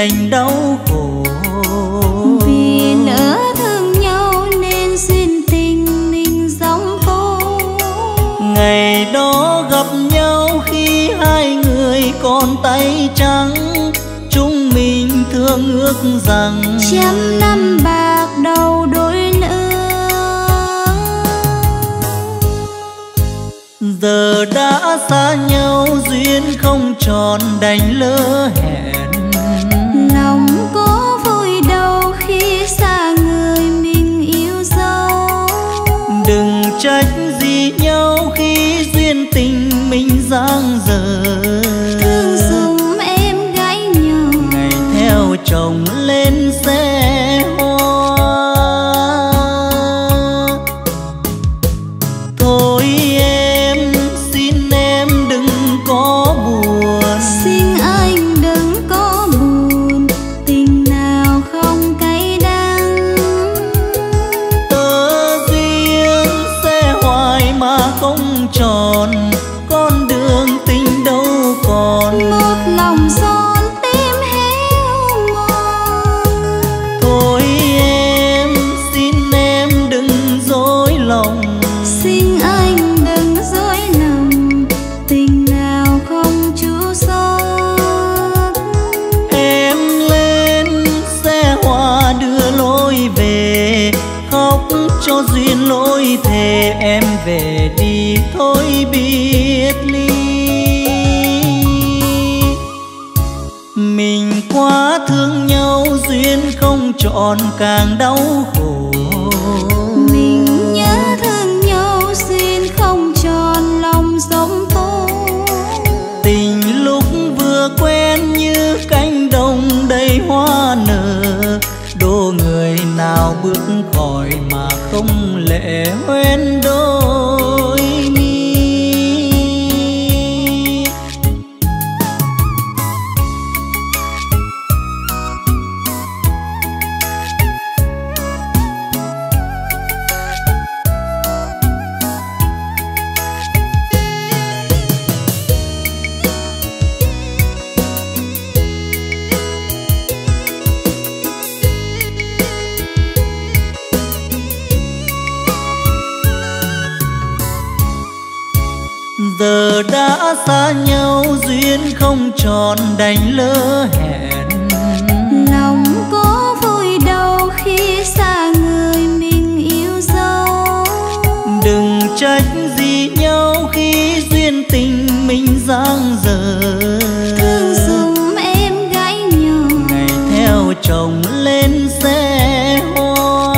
đành đau khổ. Vì nỡ thương nhau nên duyên tình mình gióng tố. Ngày đó gặp nhau khi hai người còn tay trắng, chúng mình thương ước rằng trăm năm bạc đầu đôi nữa. Giờ đã xa nhau duyên không tròn đành lỡ hẹn. Lòng có vui đâu khi xa người mình yêu dấu. Đừng trách gì nhau khi duyên tình mình giang dở. Thương dùm em gái nhỏ ngày theo chồng lên xe hoa. Thôi em xin em đừng có buồn. xin anh đừng có buồn. Tình nào không cay đắng. Tơ duyên xe hoài mà không tròn, con đường tình đâu còn. Một lòng son tim héo mòn. Thôi em xin em đừng dối lòng. Xin anh đừng dối lòng. Tình nào không chú xót. Em lên xe hoa đưa lối về, khóc cho duyên lối thề em về đi thôi biệt ly. Mình quá thương nhau duyên không trọn càng đau khổ. Mình nhớ thương nhau duyên không tròn lòng giống tố. Tình lúc vừa quen như cánh đồng đầy hoa nở, đố người nào bước khỏi mà không lệ hoen đôi mi. Giờ đã xa nhau duyên không tròn đành lỡ hẹn. Lòng có vui đâu khi xa người mình yêu dấu. Đừng trách gì nhau khi duyên tình mình giang dở. Thương dùm em gái nhỏ ngày theo chồng lên xe hoa.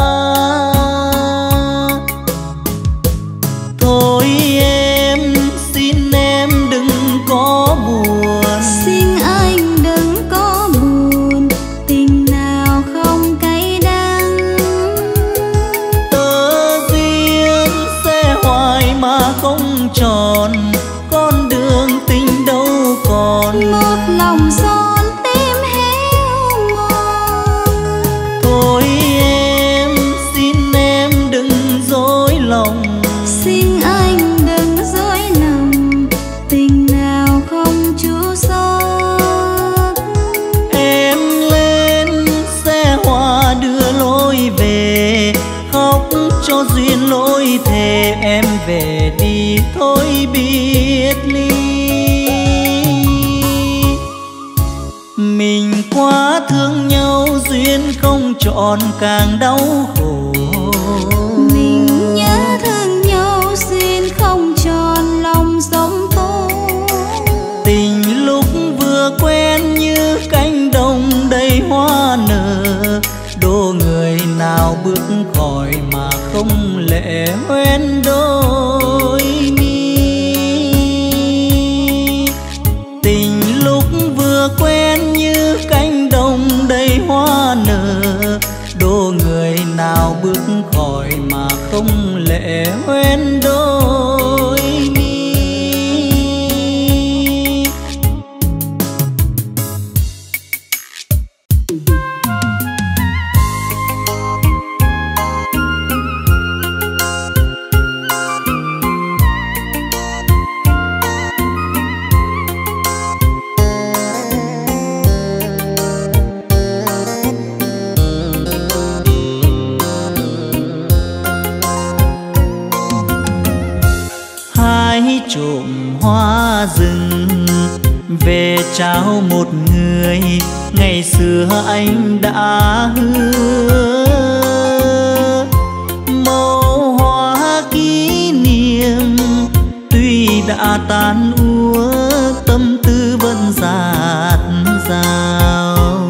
Thôi em xin em đừng có buồn. xin anh đừng có buồn. Tình nào không cay đắng. Tơ duyên xe hoài mà không tròn, con đường tình đâu còn. Một lòng son tim héo mòn. Thôi em xin em đừng dối lòng. Xin anh đừng dối lòng. Tình nào không chú xót. Em lên xe hoa đưa lối về, khóc cho duyên lối thề em về đi thôi biệt ly. Mình quá thương nhau duyên không trọn càng đau khổ. Mình nhớ thương nhau duyên không tròn lòng giống tố. Tình lúc vừa quen như cánh đồng đầy hoa nở, đố người nào bước khỏi mà không lệ hoen đôi mi. Tình lúc vừa quen như cánh đồng đầy hoa nở, đố người nào bước khỏi mà không lệ hoen đôi mi. rừng về trao một người ngày xưa anh đã hứa. Màu hoa kỷ niệm tuy đã tan úa, tâm tư vẫn dạt dào.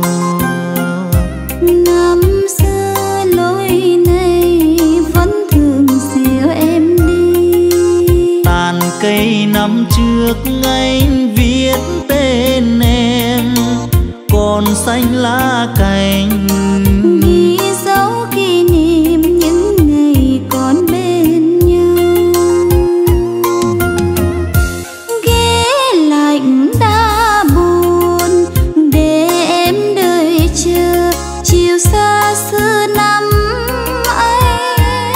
Năm xưa lối này vẫn thường dìu em đi. Tàn cây năm trước anh viết tên em, còn xanh lá cành ghi dấu kỷ niệm những ngày còn bên nhau. Ghế lạnh đã buồn để em đợi chờ chiều xa xưa năm ấy.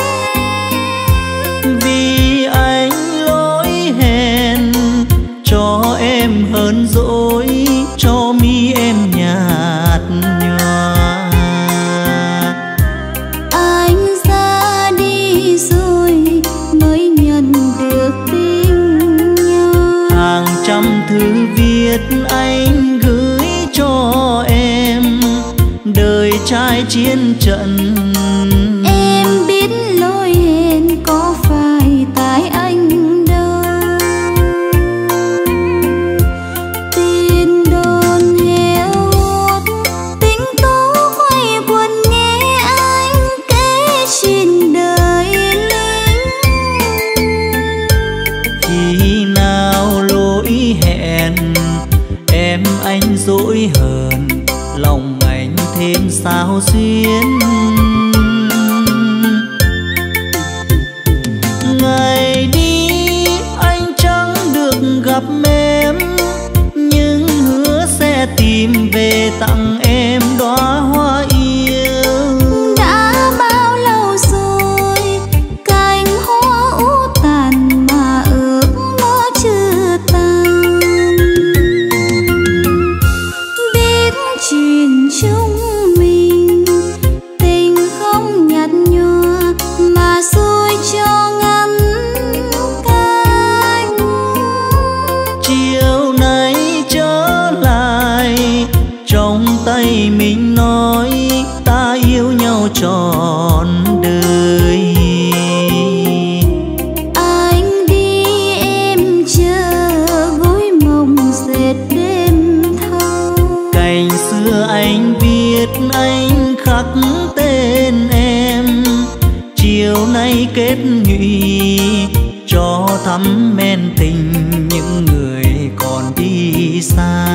vì anh lỗi hẹn cho em hờn dỗi, cho mi em nhạt nhòa. Anh ra đi rồi mới nhận được tin nhắn. Hàng trăm thư viết anh gửi cho em, đời trai chiến trận. Em biết lỗi hẹn có phải tại anh đâu. Tin đồn héo hút tính tố quay buồn nghe anh kể chuyện đời lính. Khi nào lỗi hẹn em anh dỗi hờn, lòng anh thêm sao xuyến. Ngày đi anh chẳng được gặp em, nhưng hứa sẽ tìm về tặng em đóa hoa yêu. Đã bao lâu rồi cành hoa ú tàn mà ước mơ chưa tan. Biết chuyện chúng mình tình không nhạt nhòa mà xui cho ngăn cánh. Chiều nay trở lại trong tay mình nói ta yêu nhau trọn đời. Anh đi em chờ gối mộng dệt đêm thâu. Cành xưa anh viết anh khắc tên em, chiều nay kết nhụy cho thắm men tình những người còn đi xa.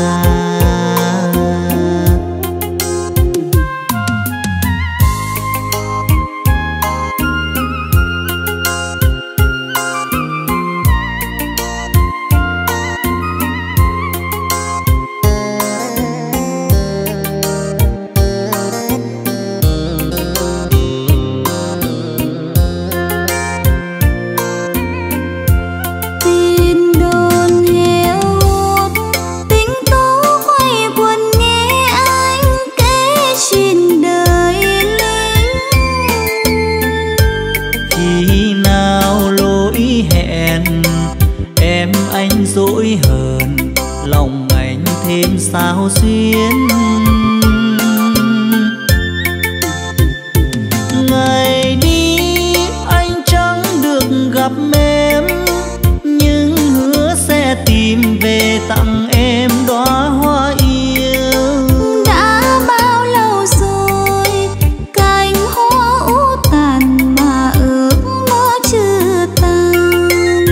Tin đồn héo hút tính tố quay buồn nghe anh kể chuyện đời lính. Khi nào lỗi hẹn em anh dỗi hờn, lòng anh thêm sao xuyến. Ngày đi anh chẳng được gặp em, nhưng hứa sẽ tìm về tặng em đóa hoa yêu. Đã bao lâu rồi cành hoa ú tàn mà ước mơ chưa tan.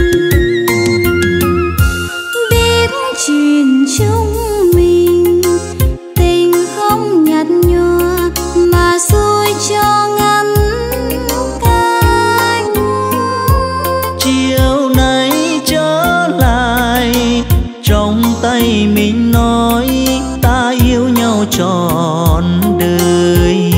Biết chuyện chúng mình tình không nhạt nhòa mà xui cho ngăn cánh. Chiều nay trở lại trong tay mình nói ta yêu nhau trọn đời.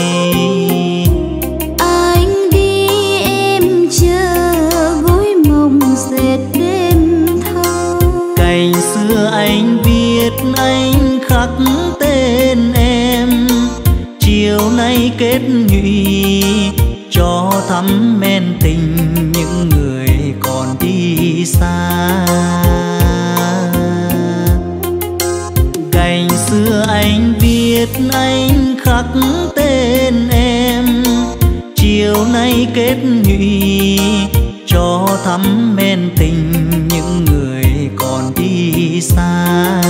Anh đi em chờ gối mộng dệt đêm thâu. Cành xưa anh viết anh khắc tên em, chiều nay kết nhụy cho thắm men tình những người còn đi xa. anh viết anh khắc tên em, chiều nay kết nhụy cho thắm men tình những người còn đi xa.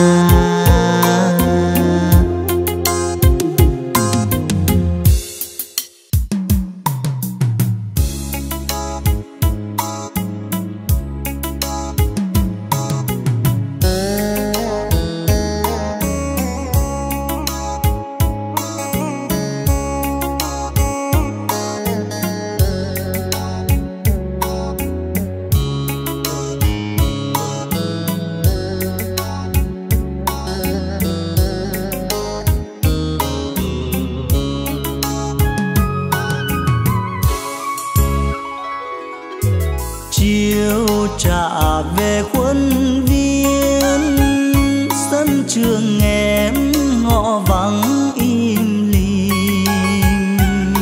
Trả về khuôn viên sân trường em ngõ vắng im lìm,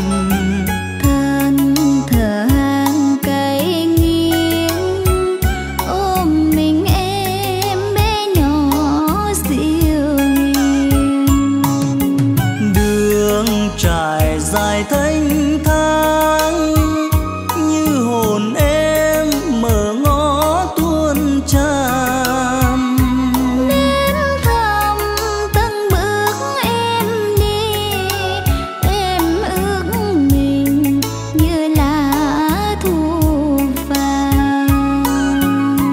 than thở hàng cây nghiêng ôm mình em bé nhỏ dịu hiền. Đường trải dài thanh thang như hồn em mở ngõ tuôn tràn, nếm thầm từng bước em đi, em ước mình như lá thu vàng.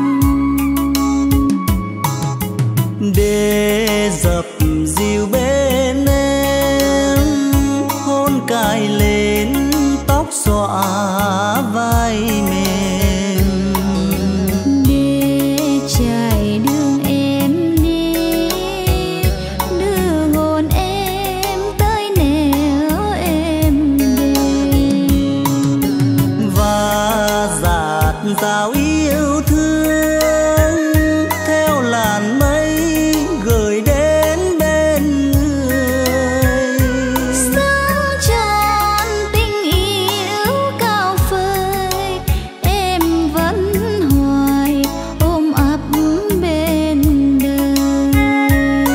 Để dập dìu bên em hôn cài lên tóc xõa vai mềm, để trải đường em đi đưa hồn em tới nẻo em đềm, và dạt dào yêu thương theo làn mây gửi đến bên người. sáng tròn tình yêu cao phơi em vẫn hoài ôm ấp bên đời.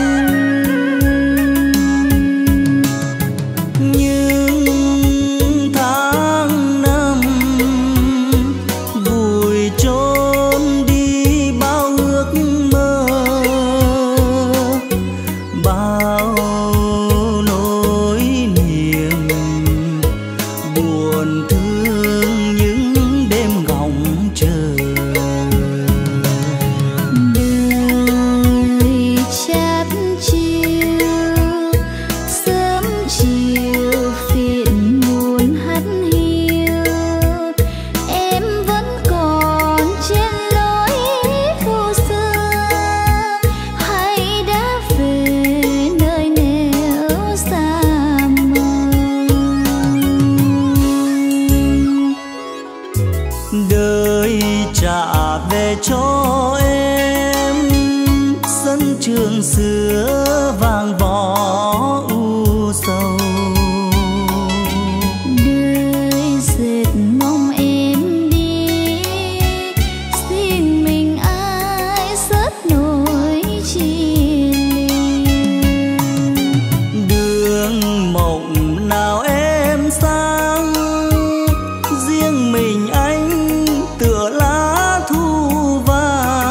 Nhưng tháng năm vùi trốn đi bao ước mơ, bao nỗi niềm buồn thương những đêm ngóng chờ. Đời chát chiều sớm chiều phiền muôn hắt hiu, em vẫn còn trên lối phố xưa, hay đã về nơi nẻo xa mờ. Đời trả về cho em sân trường xưa vàng võ u sầu, Đời dệt mong em đi, xin mình ai sớt nỗi chia lìa. đường mộng nào em sang riêng mình anh tựa lá thu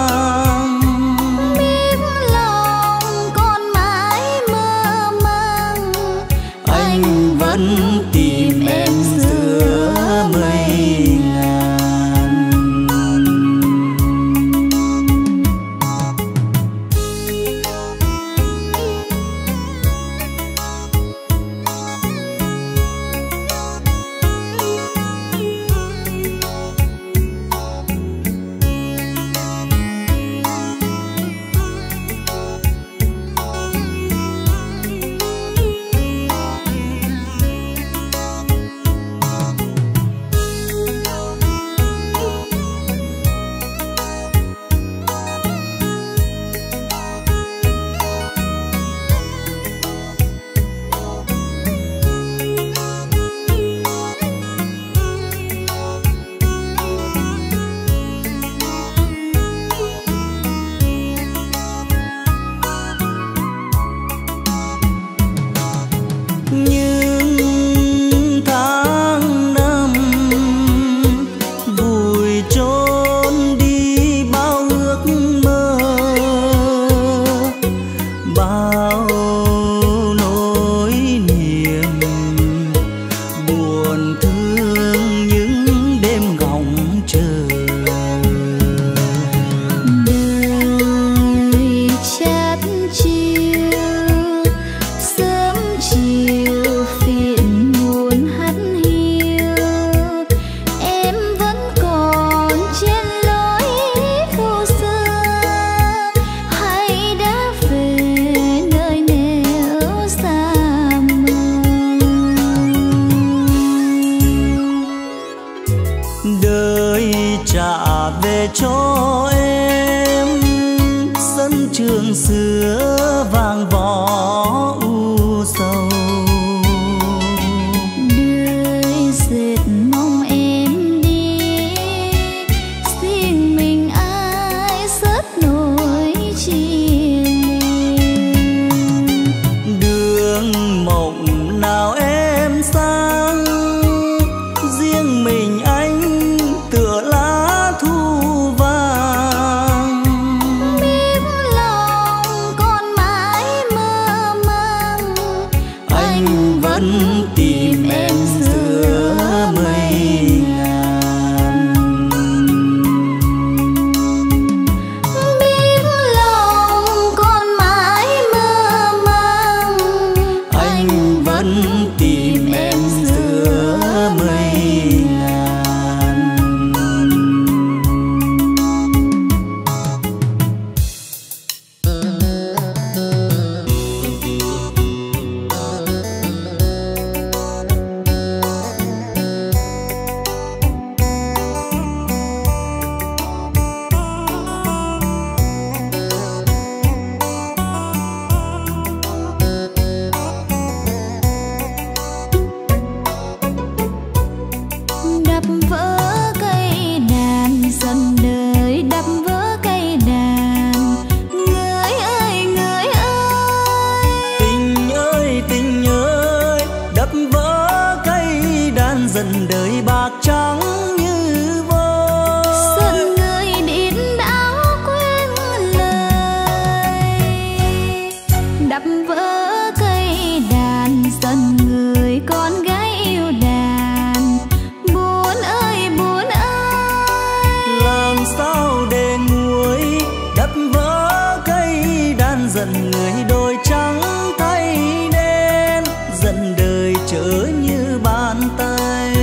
vàng. Biết lòng còn mãi mơ màng bao nỗi niềm buồn thương những đêm gồng chờ. Đời chát chiều sớm chiều phiền buồn hắt hiu, em vẫn còn trên lối phố xưa, hay đã về nơi nẻo xa mờ. Đời trả về cho em sân trường xưa vàng vỏ u sầu. Đời dệt mong em đi, riêng mình ai sớt nỗi chia ly. Đường mộng nào em sang, riêng mình anh tựa lá thu vàng. Biết lòng còn mãi mơ màng, Anh vẫn tìm em giữa mây ngàn. biết lòng còn mãi mơ màng, Anh vẫn tìm em giữa mây ngàn. đập vỡ cây đàn dần đời, đập vỡ cây đàn. Người ơi người ơi, Tình ơi, đập vỡ cây đàn dần đời bạc trắng như vôi. dần người điên đảo quên lời. Đập vỡ cây đàn dần người con gái yêu đàn. Buồn ơi buồn ơi, Làm sao để nguôi đập vỡ cây đàn dần người đôi trắng thay đen, dần đời trở như bàn tay.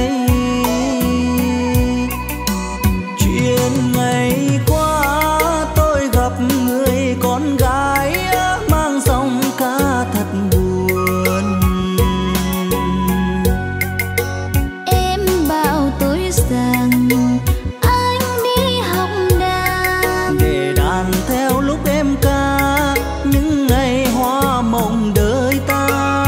Chuyện ngày qua tôi gặp người con gái mang giọng ca thật buồn. em bảo tôi rằng anh đi học đàn. Để đàn theo lúc em ca những ngày hoa mộng đời ta.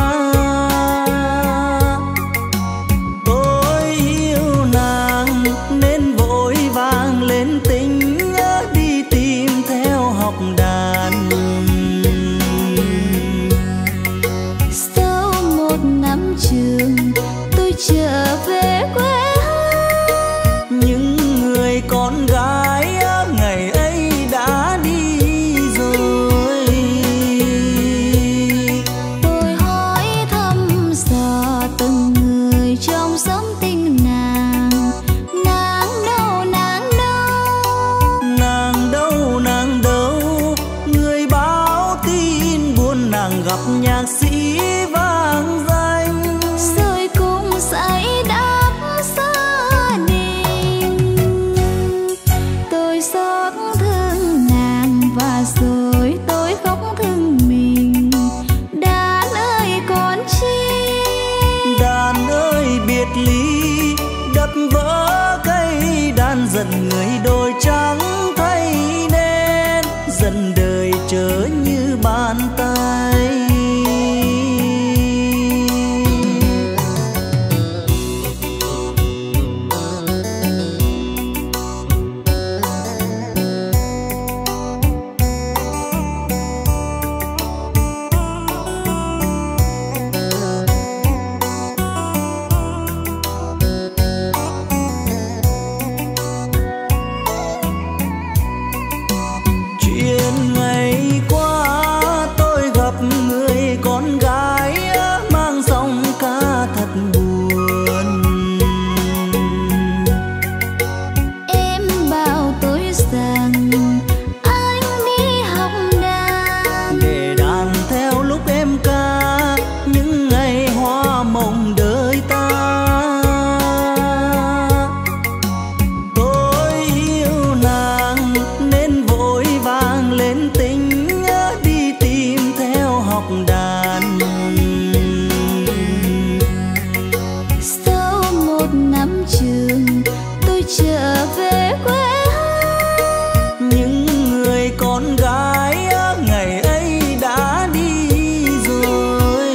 Tôi yêu nàng nên vội vàng lên tính đi tìm theo học đàn. Sau một năm trường tôi trở về quê hương. Những người con gái ngày ấy đã đi rồi. Tôi hỏi thăm dò từng người trong xóm tình nàng. Nàng đâu nàng đâu, Nàng đâu nàng đâu, người báo tin buồn nàng gặp nhạc sĩ vang danh. rồi cũng say đắm gia đình. Tôi xót thương nàng và rồi tôi khóc thương mình. Đàn ơi con chi, Đàn ơi biệt ly, đập vỡ cây đàn dần người đôi trắng thay đen, dần đời trở như bàn tay. ngọc đàn. Sau một năm trường tôi trở về quê hương. Những người con gái ngày ấy đã đi rồi.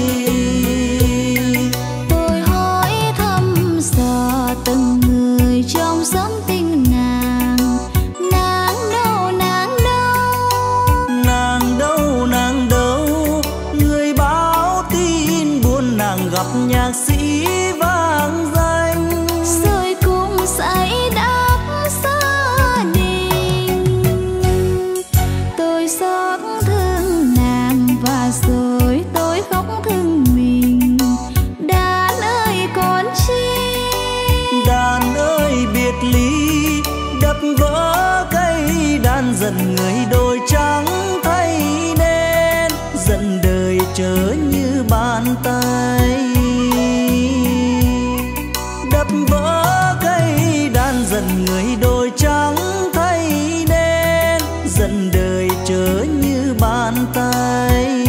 Tôi hỏi thăm dò từng người trong xóm tình nàng. Nàng đâu, nàng đâu, Nàng đâu, nàng đâu, người báo tin buồn nàng gặp nhạc sĩ vang danh. rồi cùng say đắm gia đình. Tôi xót thương nàng và rồi tôi khóc thương mình. Đàn ơi con chi, Đàn ơi biệt ly, đập vỡ cây đàn dần người đôi trắng thay nên, dần đời trở như bàn tay. Đập vỡ cây đàn dần người đôi trắng thay nên, dần đời trở như bàn tay.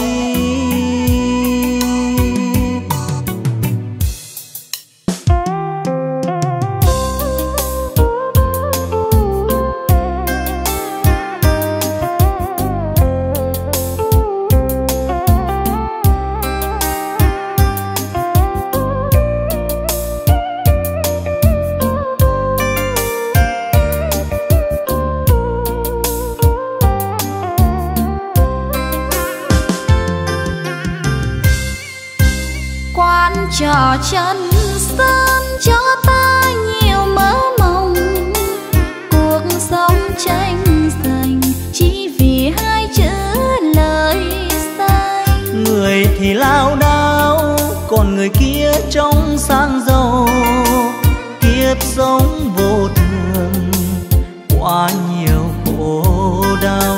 trò chân sớm cho ta nhiều mơ mộng. Cuộc sống tranh giành chỉ vì hai chữ lời xanh. Người thì lao đao, còn người kia trong sang giàu. Kiếp sống vô thường, quá nhiều khổ đau.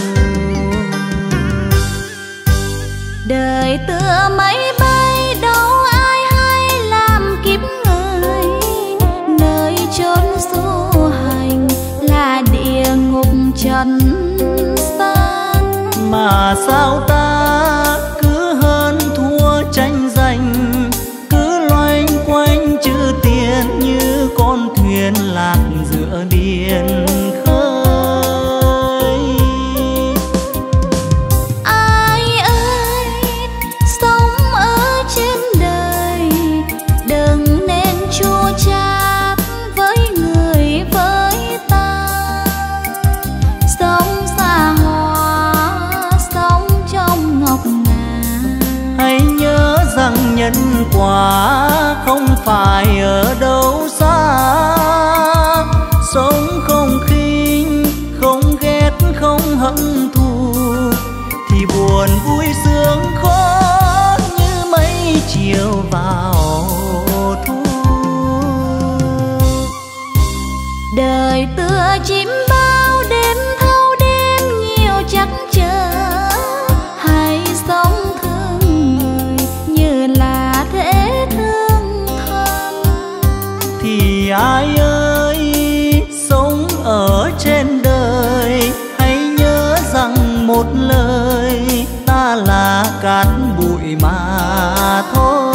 Đời tựa máy bay đâu ai hay làm kiếp người. Nơi chốn du hành là địa ngục trần gian. Mà sao ta cứ hơn thua tranh giành, cứ loanh quanh chữ tiền như con thuyền lạc giữa biển khơi. Ai ơi sống ở trên đời, đừng nên chua chát với người với ta. Sống xa hoa, sống trong ngọc ngà. Hãy nhớ rằng nhân quả không phải ở đâu xa. Sống không khinh, không ghét, không hận thù, thì buồn vui sướng khó như mấy chiều vào thu. Đời tựa chim bao đêm thâu đêm nhiều chắc chờ. Hãy sống thương người như là thế thương thân. Thì ai ơi sống ở trên đời, hãy nhớ rằng một lời ta là cát bụi mà thôi.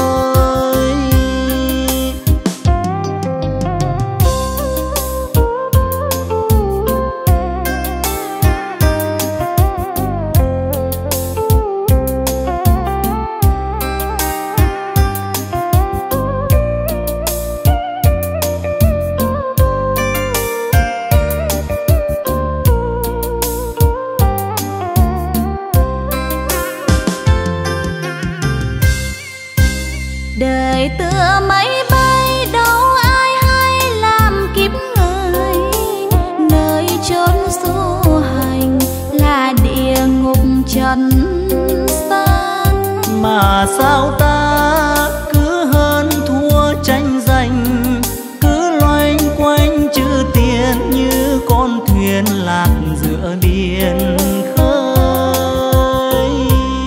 Đời tựa máy bay đâu ai hay làm kiếp người. Nơi chốn du hành là địa ngục trần gian. Mà sao ta cứ hơn thua tranh giành, cứ loanh quanh chữ tiền như con thuyền lạc giữa biển khơi.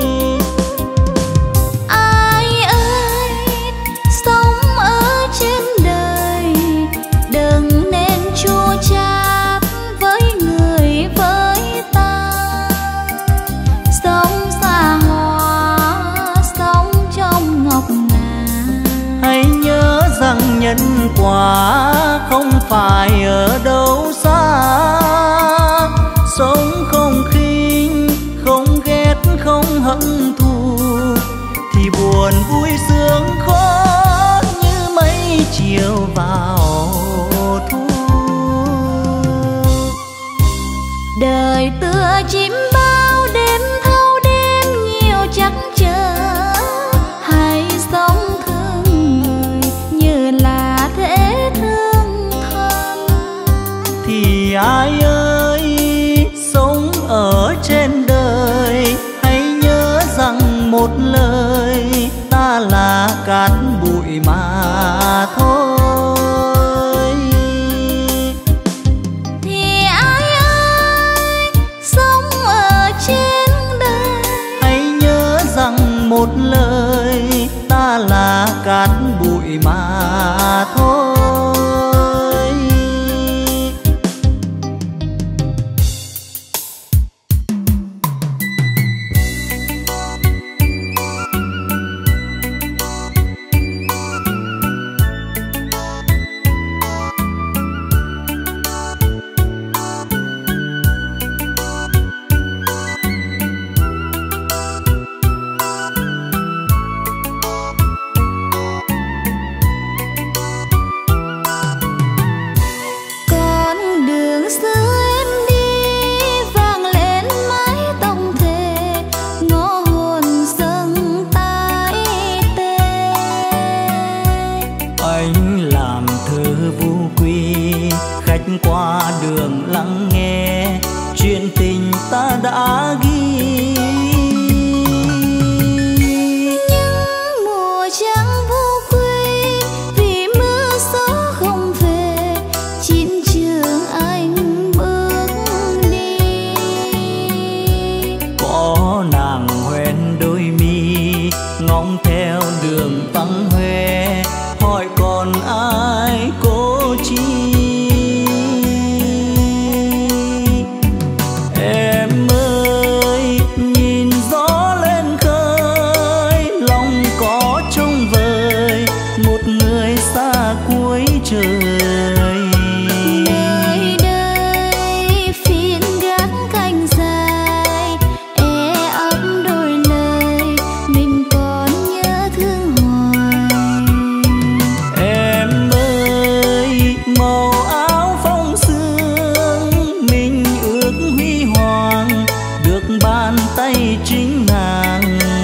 Ai ơi sống ở trên đời, đừng nên chua chát với người với ta. Sống quá không phải ở đâu xa. Sống không khinh, không ghét, không hận thù, thì buồn vui sướng khó như mây chiều vào thu. Đời tựa chim bao đêm thâu đêm nhiều chắc chờ, hãy sống thương người như là thế thương thân. Thì ai ơi sống ở trên đời, hãy nhớ rằng một lời, ta là cát bụi mà thôi. Thì ai ơi sống ở trên đời, hãy nhớ rằng một lời, ta là cát bụi mà thôi. Qua đường lắng nghe chuyện tình ta đã ghi. Nhưng mùa trăng vô quê vì mưa gió không về, chiến trường anh bước đi. Có nàng hoen đôi mi ngóng theo đường vắng hoe, hỏi còn ai cố chi. Nơi đây phiên gác cành dài, ấm đôi lời mình còn nhớ thương hoài. Em ơi màu áo phong sương mình ước huy hoàng, được bàn tay chính nàng.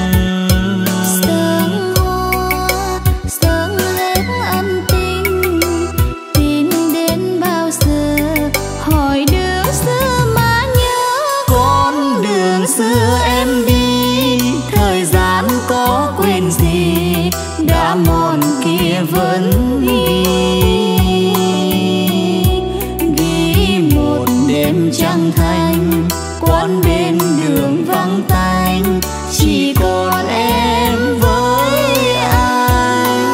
Xưa em đi thời gian có quên gì, đã mòn kia vẫn ghi một đêm trăng thanh, quán bên đường vắng tanh, chỉ còn em với anh.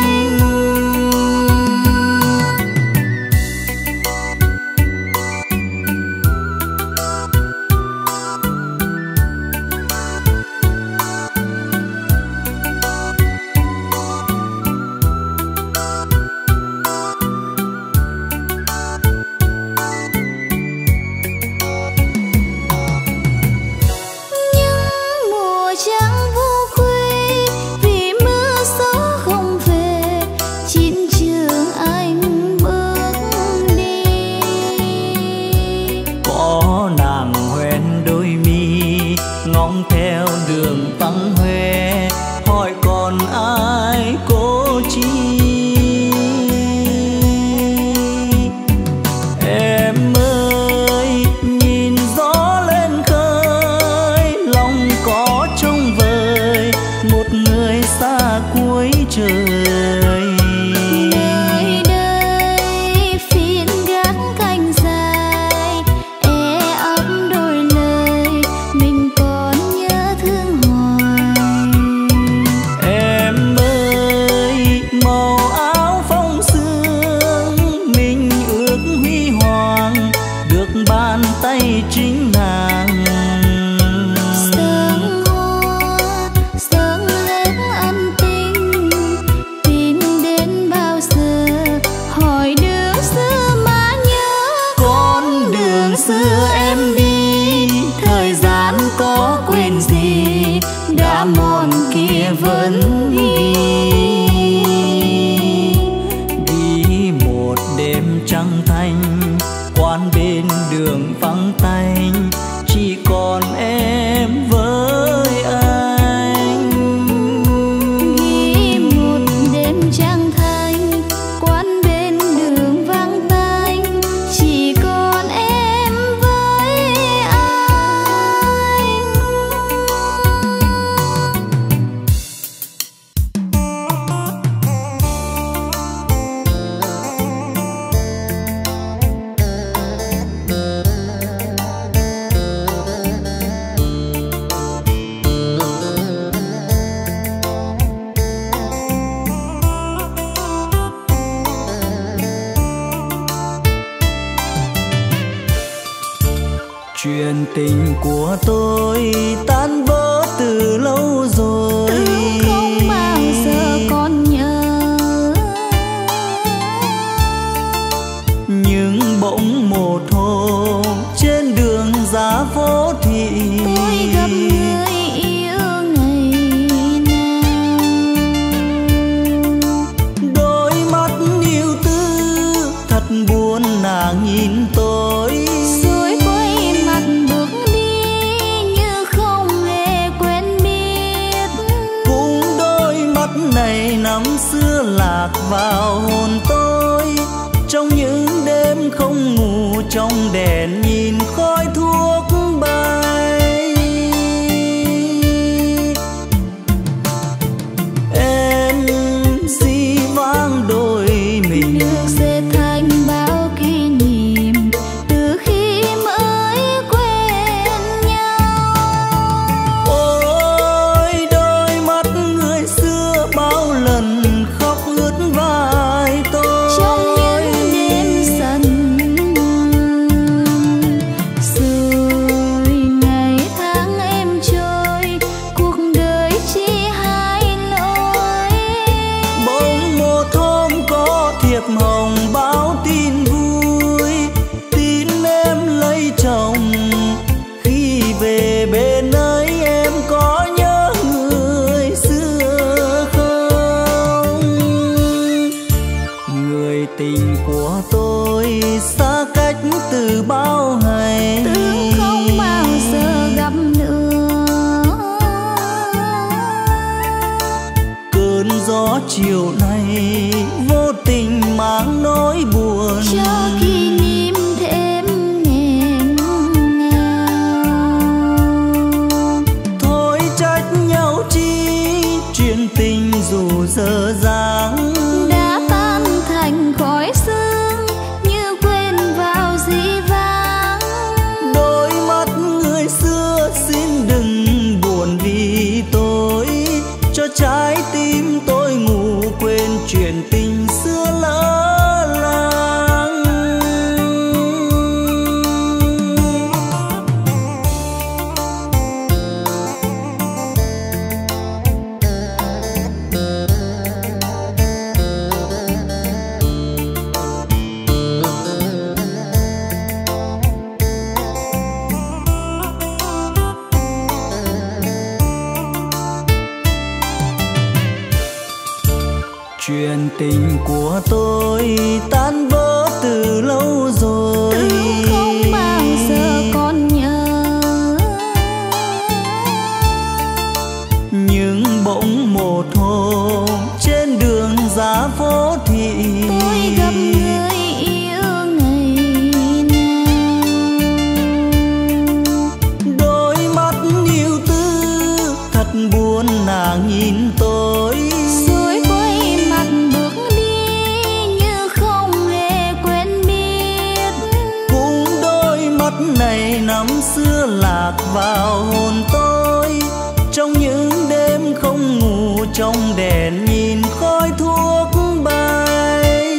Ngóng theo đường vắng hoe, hỏi còn ai cố chi. Em ơi nhìn gió lên khơi, lòng có trông vời một người xa cuối trời. Nơi đây phiên gác cành dài, ấm đôi lời mình còn nhớ thương hoài. Em ơi màu tình của tôi tan vỡ từ lâu rồi, không bao giờ còn nhớ. Nhưng bỗng một hôm trên đường giá phố thị, tôi gặp người yêu ngày nào. đôi mắt yêu tư thật buồn nàng nhìn tôi, rồi quay mặt bước đi như không hề quen biết. cũng đôi mắt này năm xưa lạc vào hồn tôi, trong những đêm không ngủ trong đèn nhìn khói thuốc bay. Em dĩ vãng đôi mình Được dệt thành bao kỷ niệm từ khi mới quen nhau. ôi đôi mắt người xưa bao lần khóc ướt vai tôi, Trong những đêm dần rồi ngày tháng em trôi, cuộc đời chỉ hai lối. bỗng một hôm có thiệp hồng báo tin vui, tin em lấy chồng. Khi về bên ấy em có nhớ người xưa không? Người tình của tôi xa cách từ bao ngày, Tưởng không bao giờ gặp nữa. cơn gió chiều nay vô tình mang nỗi buồn, Cho kỷ niệm thêm nghẹn ngào. thôi trách nhau chi chuyện tình dù dở dang, Đã tan thành khói sương như quên vào dĩ vãng. đôi mắt người xưa xin đừng buồn vì tôi, cho trái tim tôi ngủ quên chuyện tình xưa lỡ làng. Chuyện tình của tôi tan vỡ từ lâu rồi, Tưởng không bao giờ còn nhớ. nhưng bỗng một hôm trên đường giá phố thị, Tôi gặp người yêu ngày nào. đôi mắt yêu tư thật buồn nàng nhìn tôi, Rồi quay mặt bước đi như không hề quen biết. cũng đôi mắt này năm xưa lạc vào hồn tôi, trong những đêm không ngủ trong đèn nhìn khói thuốc bay.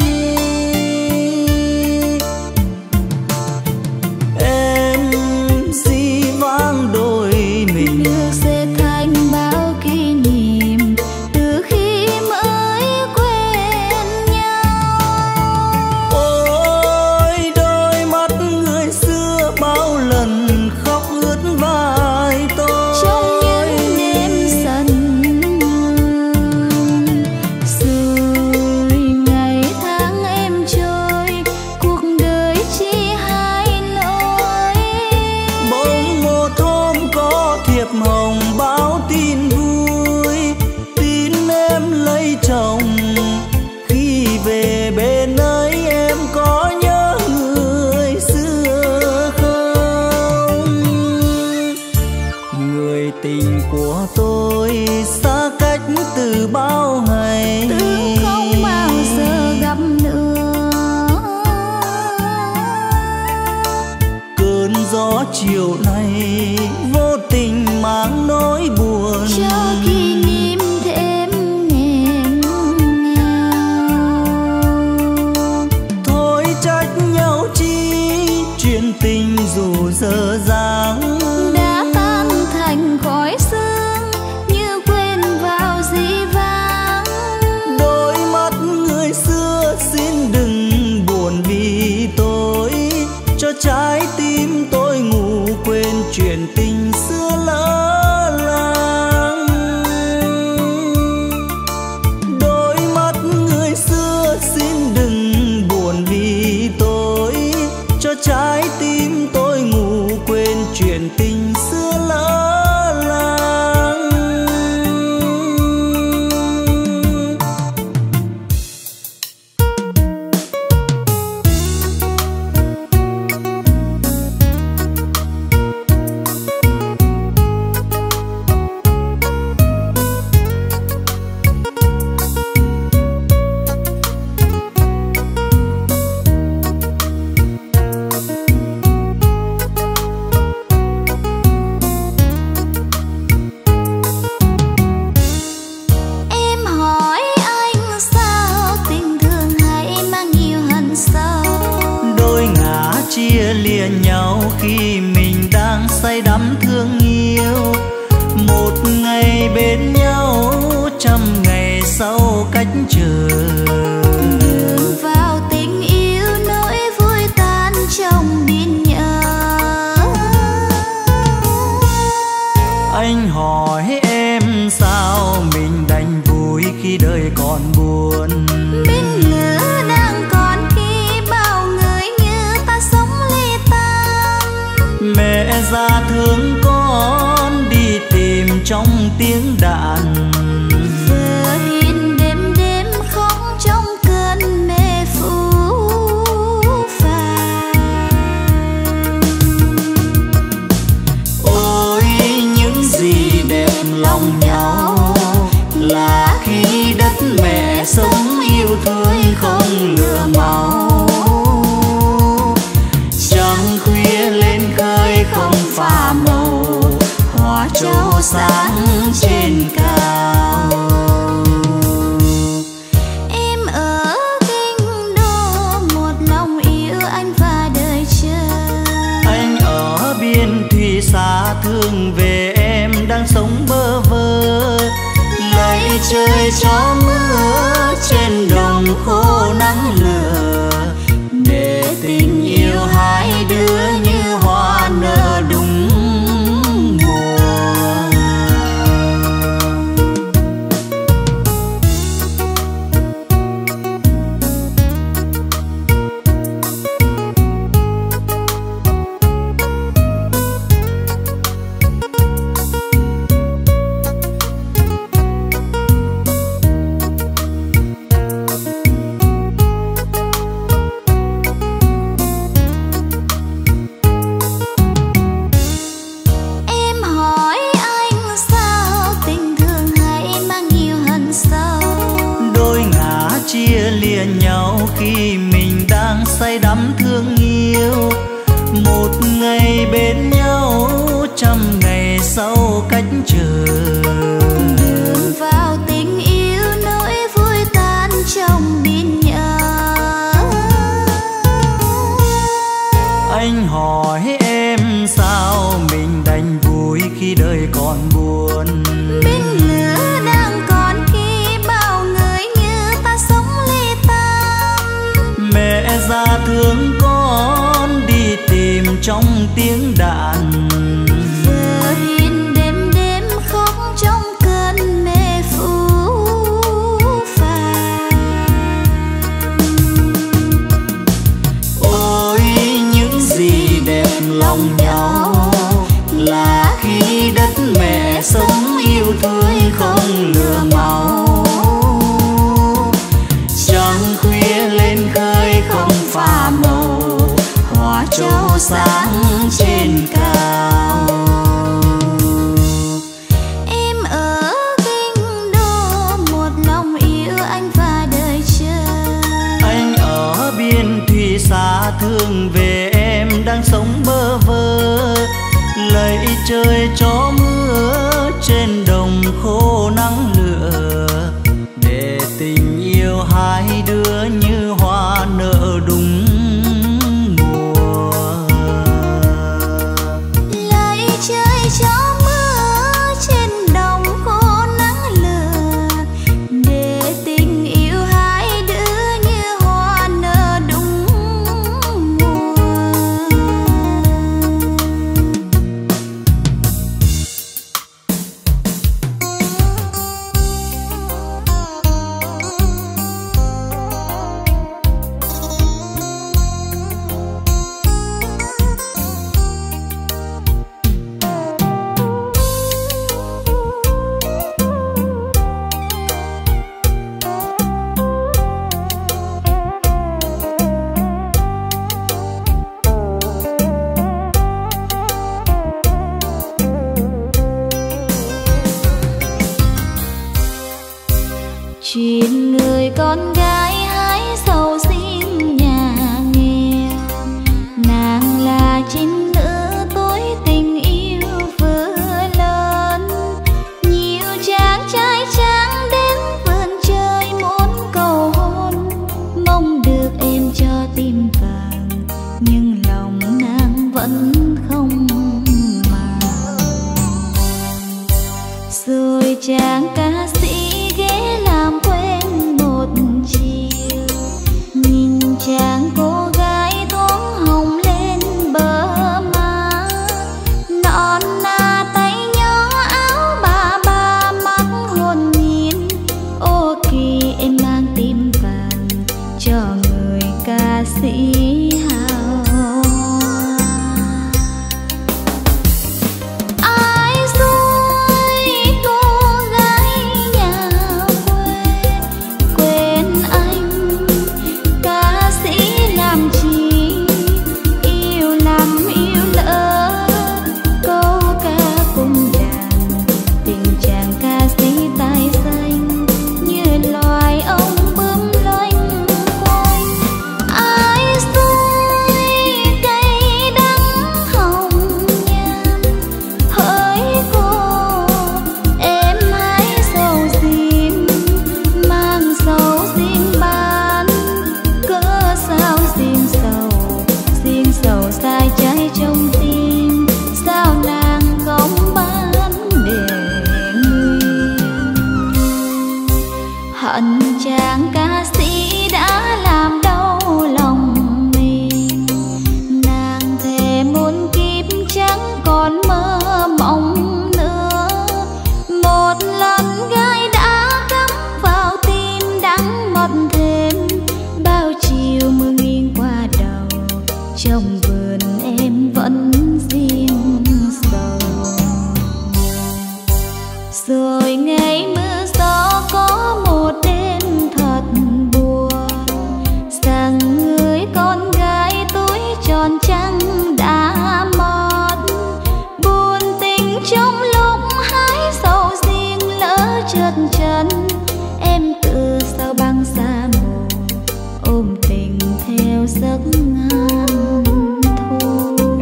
Em dĩ vãng đôi mình Được dệt thành bao kỷ niệm từ khi mới quen nhau. ôi đôi mắt người xưa bao lần khóc ướt vai tôi, Trong những đêm dần rồi ngày tháng em trôi, cuộc đời chỉ hai lối. bỗng một hôm có thiệp hồng báo tin vui, tin em lấy chồng. Khi về bên ấy em có nhớ người xưa không? Người tình của tôi xa cách từ bao ngày, Tưởng không bao giờ gặp nữa. cơn gió chiều nay vô tình mang nỗi buồn, Cho kỷ niệm thêm nghẹn ngào. thôi trách nhau chi chuyện tình dù dở dang, ngày bên nhau, trăm ngày sau cách chờ. Đường vào tình yêu nỗi vui tan trong biên nhớ. Anh hỏi em sao mình đành vui khi đời còn buồn. Bên lửa đang còn khi bao người như ta sống ly tan. Mẹ già thương con đi tìm trong tiếng đàn. Vợ hiền đêm đêm khóc trong cơn mê phũ phàng. Ôi những gì đẹp lòng nhau là khi đất mẹ sống yêu thương không lừa máu. Trăng khuya lên khơi không pha màu, hoa trâu sáng trên cao. Em ở kinh đô một lòng yêu anh và đời chờ. Anh ở biên thùy xa thương về em đang sống bơ vơ. Lạy trời cho mưa trên đồng khô nắng lửa, để tình yêu hai đứa như hoa nở đúng mùa. Em hỏi anh sao tình thương hay mang nhiều hận sâu. Đôi ngả chia lìa nhau khi mình đang say đắm thương yêu. Một ngày bên nhau, trăm ngày sau cách chờ. Đường vào tình yêu nỗi vui tan trong biên nhớ. Anh hỏi em sao mình đành vui khi đời còn buồn. Bên lửa đang còn khi bao người như ta sống ly tan. Mẹ già thương con đi tìm trong tiếng đàn. Vợ hiền đêm đêm khóc trong cơn mê phũ phàng. Ôi những gì đẹp lòng nhau là khi đất mẹ sống yêu thương không lừa máu. Trăng khuya lên khơi không pha màu, hoa trâu sáng trên cao. Em ở kinh đô một lòng yêu anh và đời chờ. Anh ở biên thùy xa thương về em đang sống bơ vơ. Lạy trời cho mưa trên đồng khô nắng lửa, để tình yêu hai đứa như hoa nở đúng mùa. Lạy trời cho mưa trên đồng khô nắng lửa, để tình yêu hai đứa như hoa nở đúng mùa. Chuyện người con gái hái sầu xin nhà nghèo, nàng là trinh nữ tối tình yêu vừa lớn. Nhiều chàng trai trắng đến vườn chơi muốn cầu hôn, mong được em cho tim vàng, nhưng lòng nàng vẫn không màng. Rồi chàng ca sĩ ghé làm quen một chiều, nhìn chàng cô gái thoáng hồng lên bờ má, non na tay nhỏ áo bà mắt hồn nhiên. Ô kỳ em mang tim vàng cho người ca sĩ hào hoa. Ai xuôi cô gái nhà quê quên anh, ca sĩ làm chi yêu lắm yêu lỡ, câu ca cung đàn tình chàng ca sĩ tài danh như loài ông bướm loanh quanh. Ai xuôi cây đắng hồng nhan hỡi cô, em hãy sầu riêng mang sầu riêng bán, cớ sao riêng sầu sai trái trong tim, sao nàng không bán để nguyên. Hận chàng ca sĩ đã làm đau lòng mình, nàng thề muôn kiếp chẳng còn mơ mộng nữa. Một lần gái đã cắm vào tim đắng mất thêm, bao chiều mưa nghiêng qua đầu, trong vườn em vẫn riêng sầu. Rồi ngày mưa gió có một đêm thật buồn, rằng người con gái tuổi tròn trăng đã mót. Buồn tình trong lúc hái sầu riêng lỡ trượt chân, em tự sao băng xa mồ ôm tình theo giấc ngàn thu.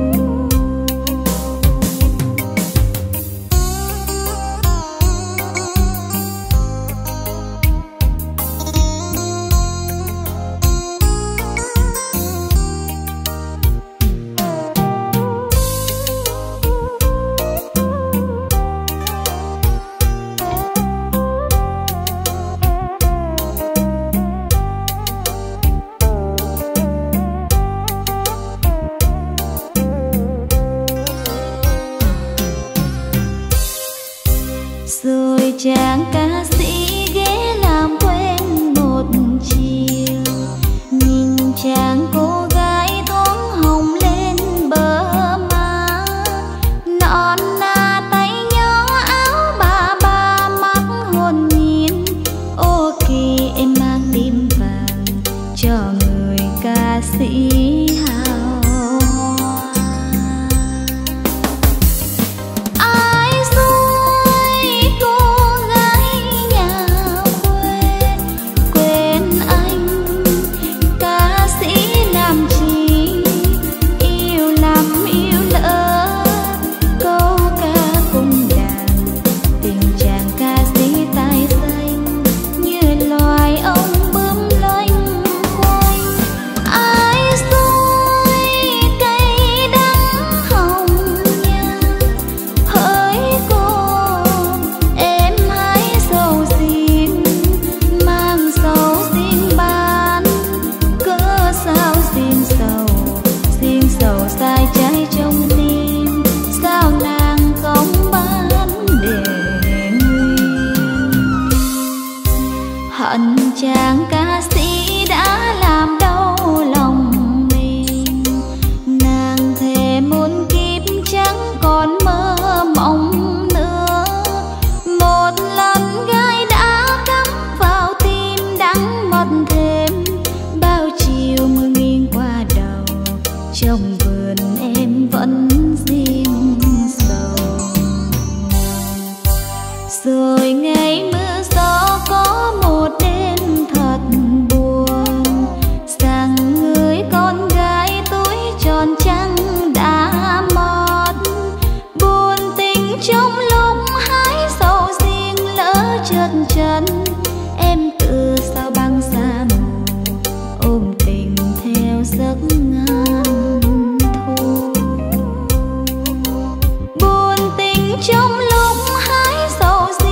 Rồi chàng ca sĩ ghé làm quen một chiều, nhìn chàng cô gái thoáng hồng lên bờ má, non na tay nhỏ áo bà mắt hồn nhiên. Ô kỳ em mang tim vàng cho người ca sĩ hào hoa. Ai xuôi cô gái nhà quê quên anh, ca sĩ làm chi yêu lắm yêu lỡ, câu ca cung đàn tình chàng ca sĩ tài danh như loài ông bướm loanh quanh. Ai xuôi cây đắng hồng nhan hỡi cô, em hãy sầu riêng mang sầu riêng bán, cớ sao riêng sầu sai trái trong tim, sao nàng không bán để nguyên. Hận chàng ca sĩ đã làm đau lòng mình, nàng thề muôn kiếp chẳng còn mơ mộng nữa. Một lần gái đã cắm vào tim đắng mất thêm, bao chiều mưa nghiêng qua đầu, trong vườn em vẫn riêng sầu. Rồi ngày mưa gió có một đêm thật buồn, rằng người con gái tuổi tròn trăng đã mót. Buồn tình trong lúc hái sầu riêng lỡ trượt chân, em tự sao băng xa mồ ôm tình theo giấc ngàn thu. Buồn tình trong lúc hái sầu riêng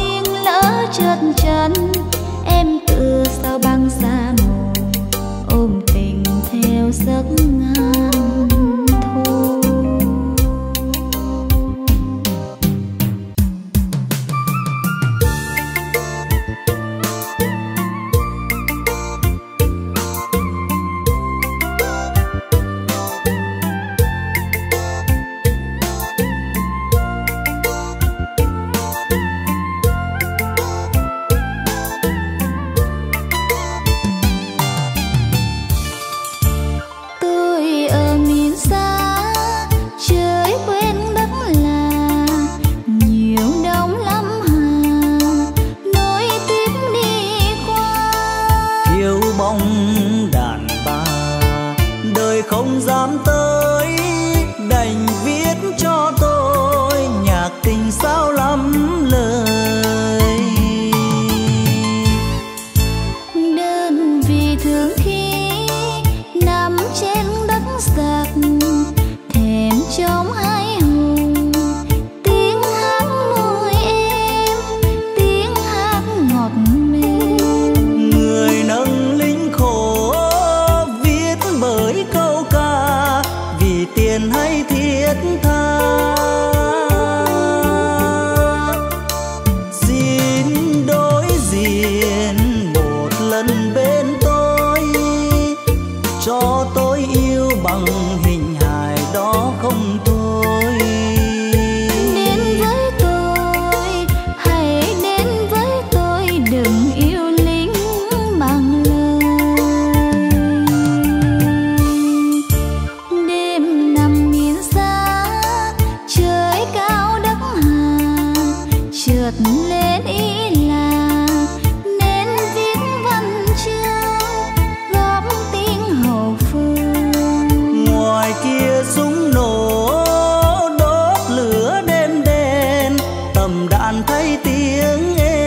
lên ý làng nên viết văn chương góp tiếng hậu phương. Ngoài kia súng nổ đốt lửa đêm đen, tầm đạn thấy tiếng êm.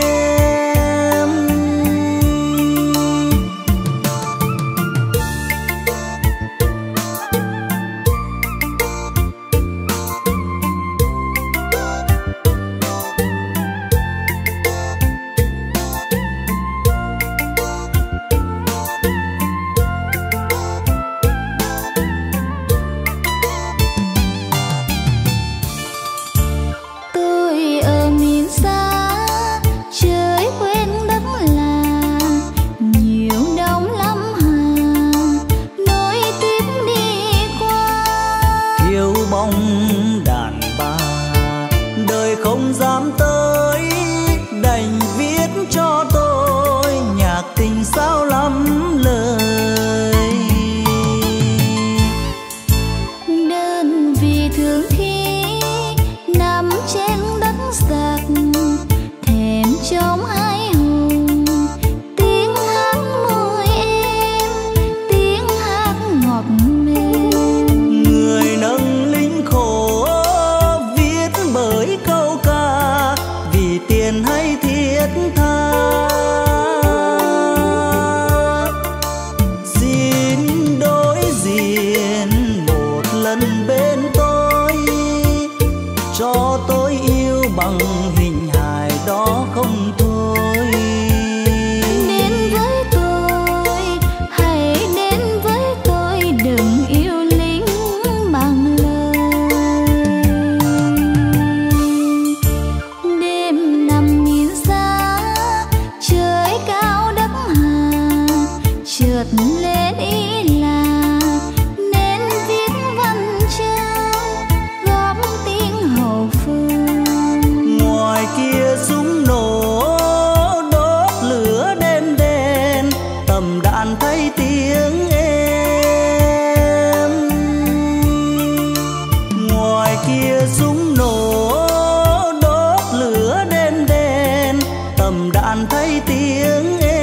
Tôi ở miền xa trời quên đất làng, nhiều đông lắm hàng nối tiếp đi qua. Thiếu bóng đàn bà đời không dám tới, đành viết cho tôi nhạc tình sao lắm lời. Đơn vì thương khi nằm trên đất giặc, thèm trống hai hùng tiếng hát môi em, tiếng hát ngọt mềm. Người nâng lính khổ viết bởi câu ca, vì tiền hay thiết tha. Xin đối diện một lần bên tôi, cho tôi yêu bằng hình hài đó không thôi. Đến với tôi, hãy đến với tôi, đừng yêu lính bằng lời. Đêm nằm nhìn xa trời cao đất hàng, chợt lên ý làng nên viết văn chương góp tiếng hậu phương. Ngoài kia súng nổ đốt lửa đêm đen, tầm đạn thấy tiếng êm. Ngoài kia súng nổ đốt lửa đêm đen, tầm đạn thấy tiếng êm.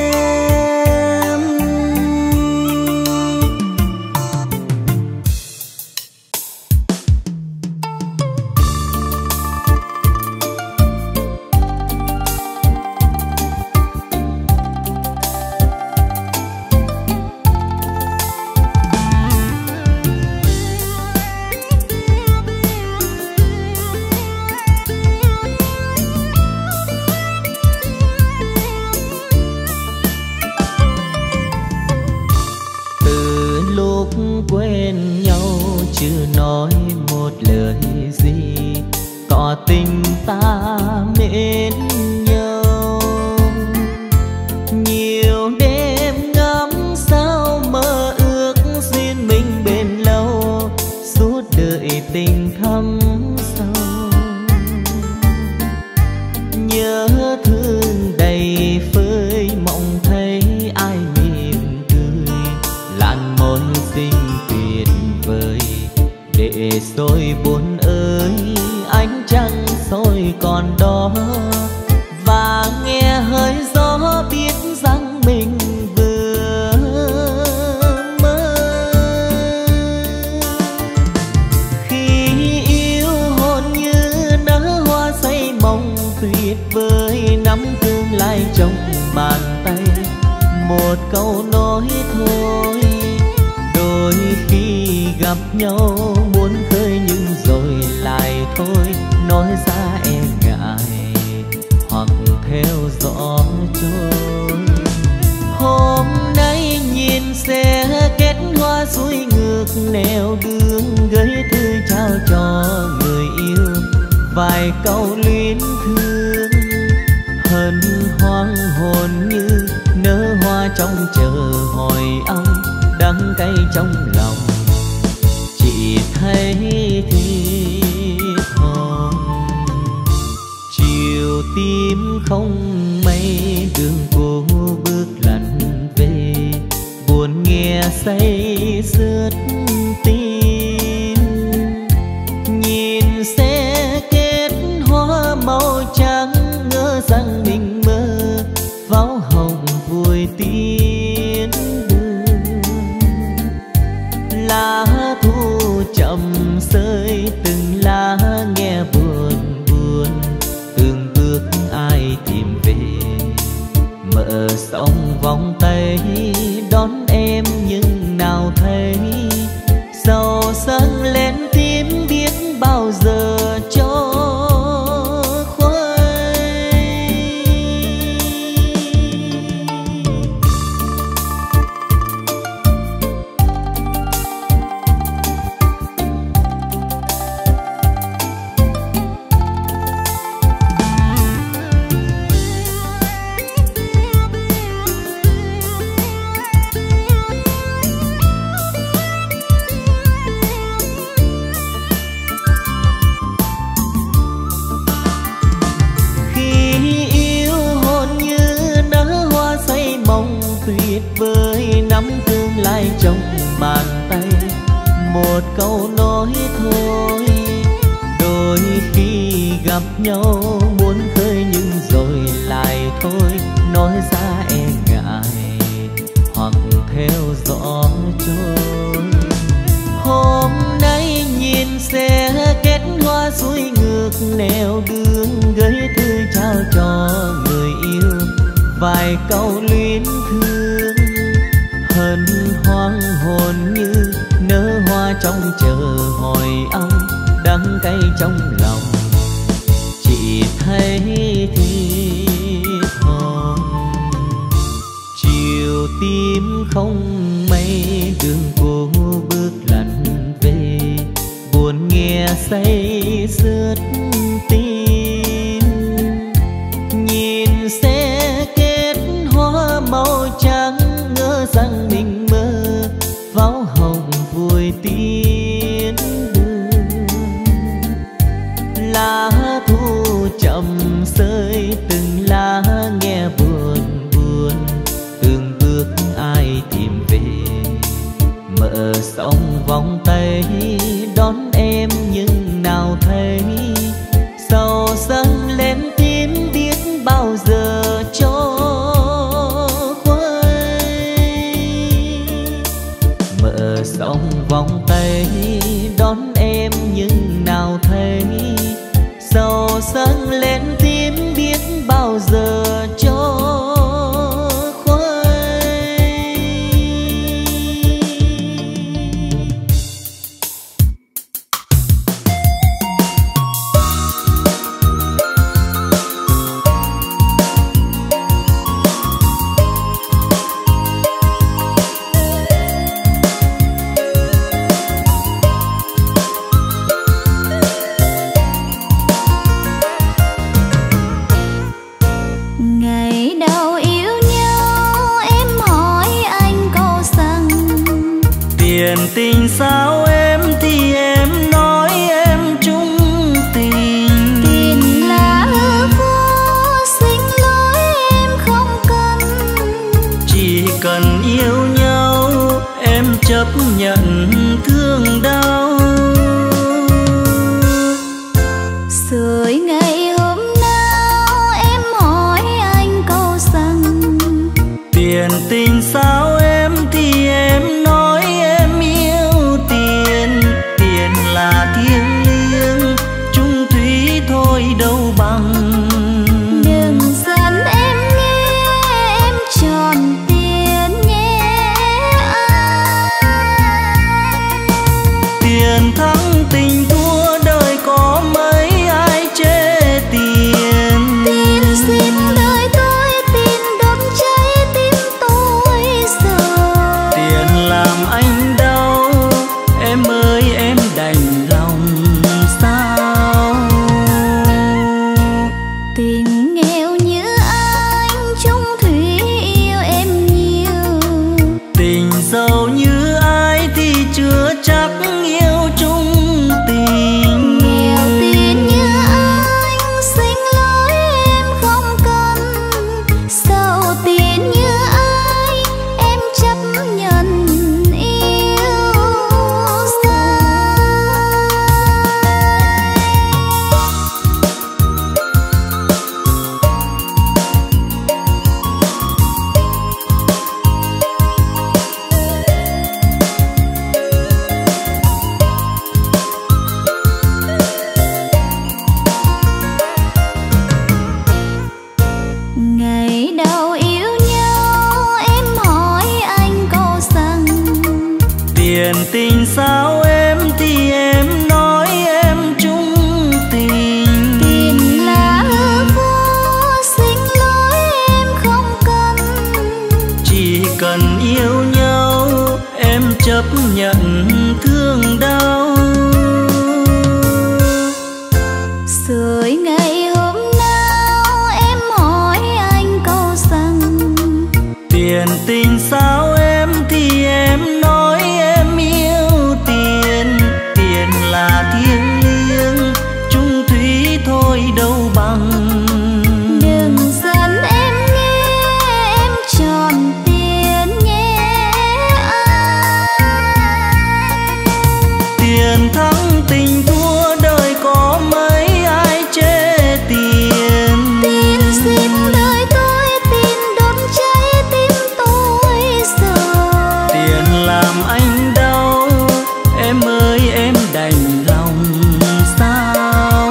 Từ lúc quen nhau chưa nói một lời gì, tỏ tình ta mến nhau. Nhiều đêm ngắm sao mơ ước duyên mình bền lâu, suốt đời tình thắm sâu. Nhớ thương đầy phơi mộng thấy ai mỉm cười, làn môi xinh tuyệt vời để rồi buồn ơi ánh trăng soi còn đó. Và nghe hơi gió biết rằng mình vừa mơ. Khi yêu hồn như nở hoa say mộng tuyệt vời, nắm tương lai trong bàn tay, một câu nói thôi. Đôi khi gặp nhau muốn khơi nhưng rồi lại thôi, nói ra e ngại hoặc theo gió trôi. Hôm nay nhìn xe kết hoa xuôi ngược nẻo đường, gửi thư trao cho người yêu vài câu luyến thương. Hân hoang hồn như nở hoa trong chờ hỏi ông, đắng cay trong lòng chỉ thấy thiệt thòm. Chiều tím không mây đường cô bước lặn về, buồn nghe say sướt tim. Nhìn xe kết hoa màu trắng Mở sông vòng tay đón em nhưng nào thấy dầu dâng lên tím biết bao giờ cho trong bàn tay một câu nói thôi. Đôi khi gặp nhau muốn khơi nhưng rồi lại thôi, nói ra e ngại hoặc theo gió trôi. Hôm nay nhìn xe kết hoa xuôi ngược nẻo đường, gửi thư trao cho người yêu vài câu luyến thương. Hân hoang hồn như nở hoa trong chờ hồi âm, đắng cay trong lòng chỉ thấy thiếp hồng. Chiều tím không mây đường cô bước lặn về, buồn nghe say sướt tim. Nhìn xe kết hoa màu trắng ngỡ rằng mình mơ pháo hồng vui tiến đường. Lá thu chậm rơi từng lá nghe buồn buồn, từng bước ai tìm về. Mở sông vòng tay đón em nhưng nào thấy dầu dâng lên tím biết bao giờ cho sông vòng tay đón em nhưng nào thấy dầu dâng lên tím biết bao giờ cho tình sao em thì em nói em chung tình. Tiền là hư vô xin lỗi em không cần, chỉ cần yêu nhau em chấp nhận thương đau. Rồi ngày hôm nào em hỏi anh câu rằng tiền tình sao em thì em nói em yêu tiền. Tiền là thiêng liêng chung thủy thôi đâu bằng. Đừng giận em nghe em tròn tiền nhé. tình sao em thì em nói em chung tình. Tiền là hư vô, xin lỗi em không cần. Chỉ cần yêu nhau em chấp nhận thương đau. Rồi ngày hôm nào em hỏi anh câu rằng tiền tình sao em thì em nói em yêu tiền. Tiền là thiêng liêng chung thủy thôi đâu bằng. đừng giận em nghe em tròn tiền nhé anh. Tiền thắng tình thua đời có mấy ai chê tiền. Tiền xin đời tôi, tiền đốt cháy tim tôi rồi. Tiền làm anh đau em ơi em đành lòng sao.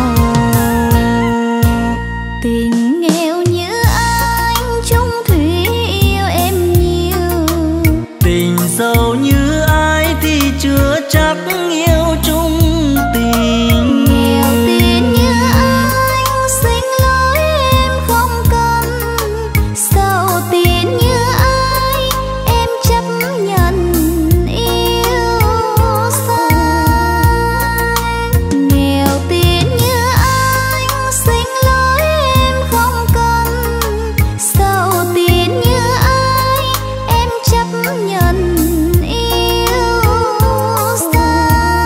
Tình nghèo như anh chung thủy yêu em nhiều. Tình giàu như ai thì chưa chắc yêu chung tình. Nghèo tiền như anh xin lỗi em không cần. Giàu tiền như ai em chấp nhận yêu sai. Nghèo tiền như anh xin lỗi em không cần. Giàu tiền như ai em chấp nhận yêu sai.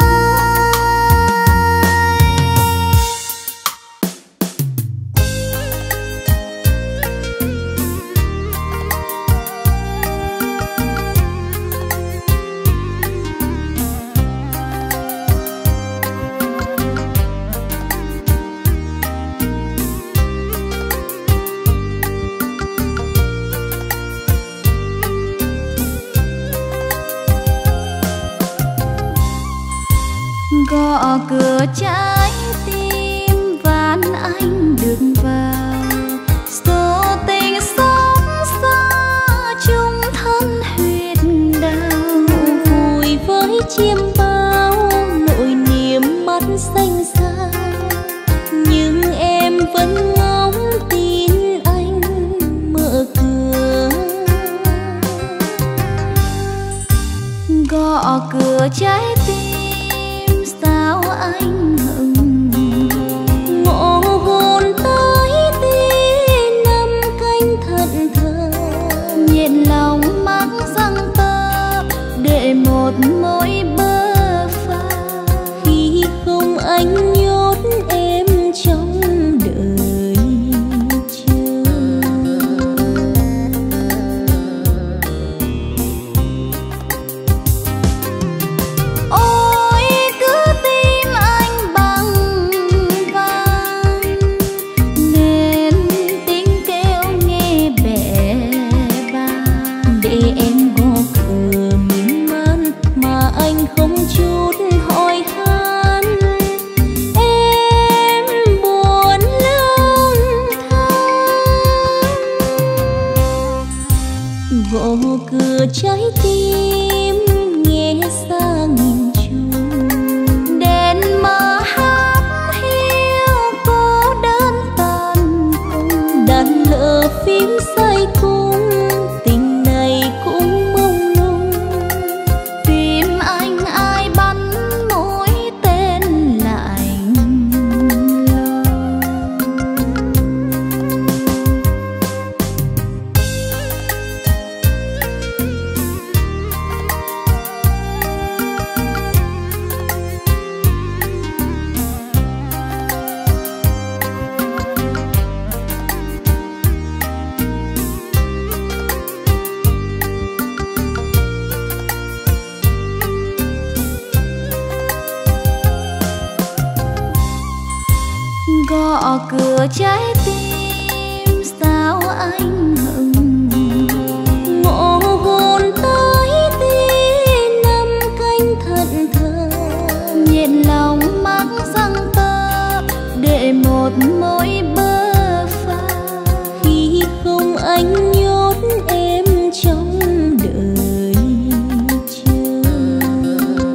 Gõ cửa trái tim van anh được vào. Số tình sống xa chung thân huyết đau. Vui với chiêm bao nỗi niềm mắt xanh xa. Nhưng em vẫn ngóng tin anh mở cửa. Gõ cửa trái tim sao anh hững. Ngõ hồn tới tí năm canh thận thờ. Nhiệt lòng mắc răng tơ để một mối bơ phà. Khi không anh nhốt em trong đời chờ. Ôi cứ tim anh bằng vàng nên tiếng kêu nghe bẽ bàng. Để em gõ cửa miên man mà anh không chút hỏi han. Em buồn lang thang. Gõ cửa trái tim nghe xa nghìn trùng. đèn mờ hắt hiu cô đơn tàn cùng. Đàn lỡ phím say cung tình này cũng mông lung. Tim anh ai bắn mũi tên lạnh lùng. Gõ cửa trái tim sao anh hững. Ngõ hồn tới tí năm canh thận thờ. Nhiệt lòng mắc răng tơ để một mối bơ phà. Khi không anh nhốt em trong đời chờ.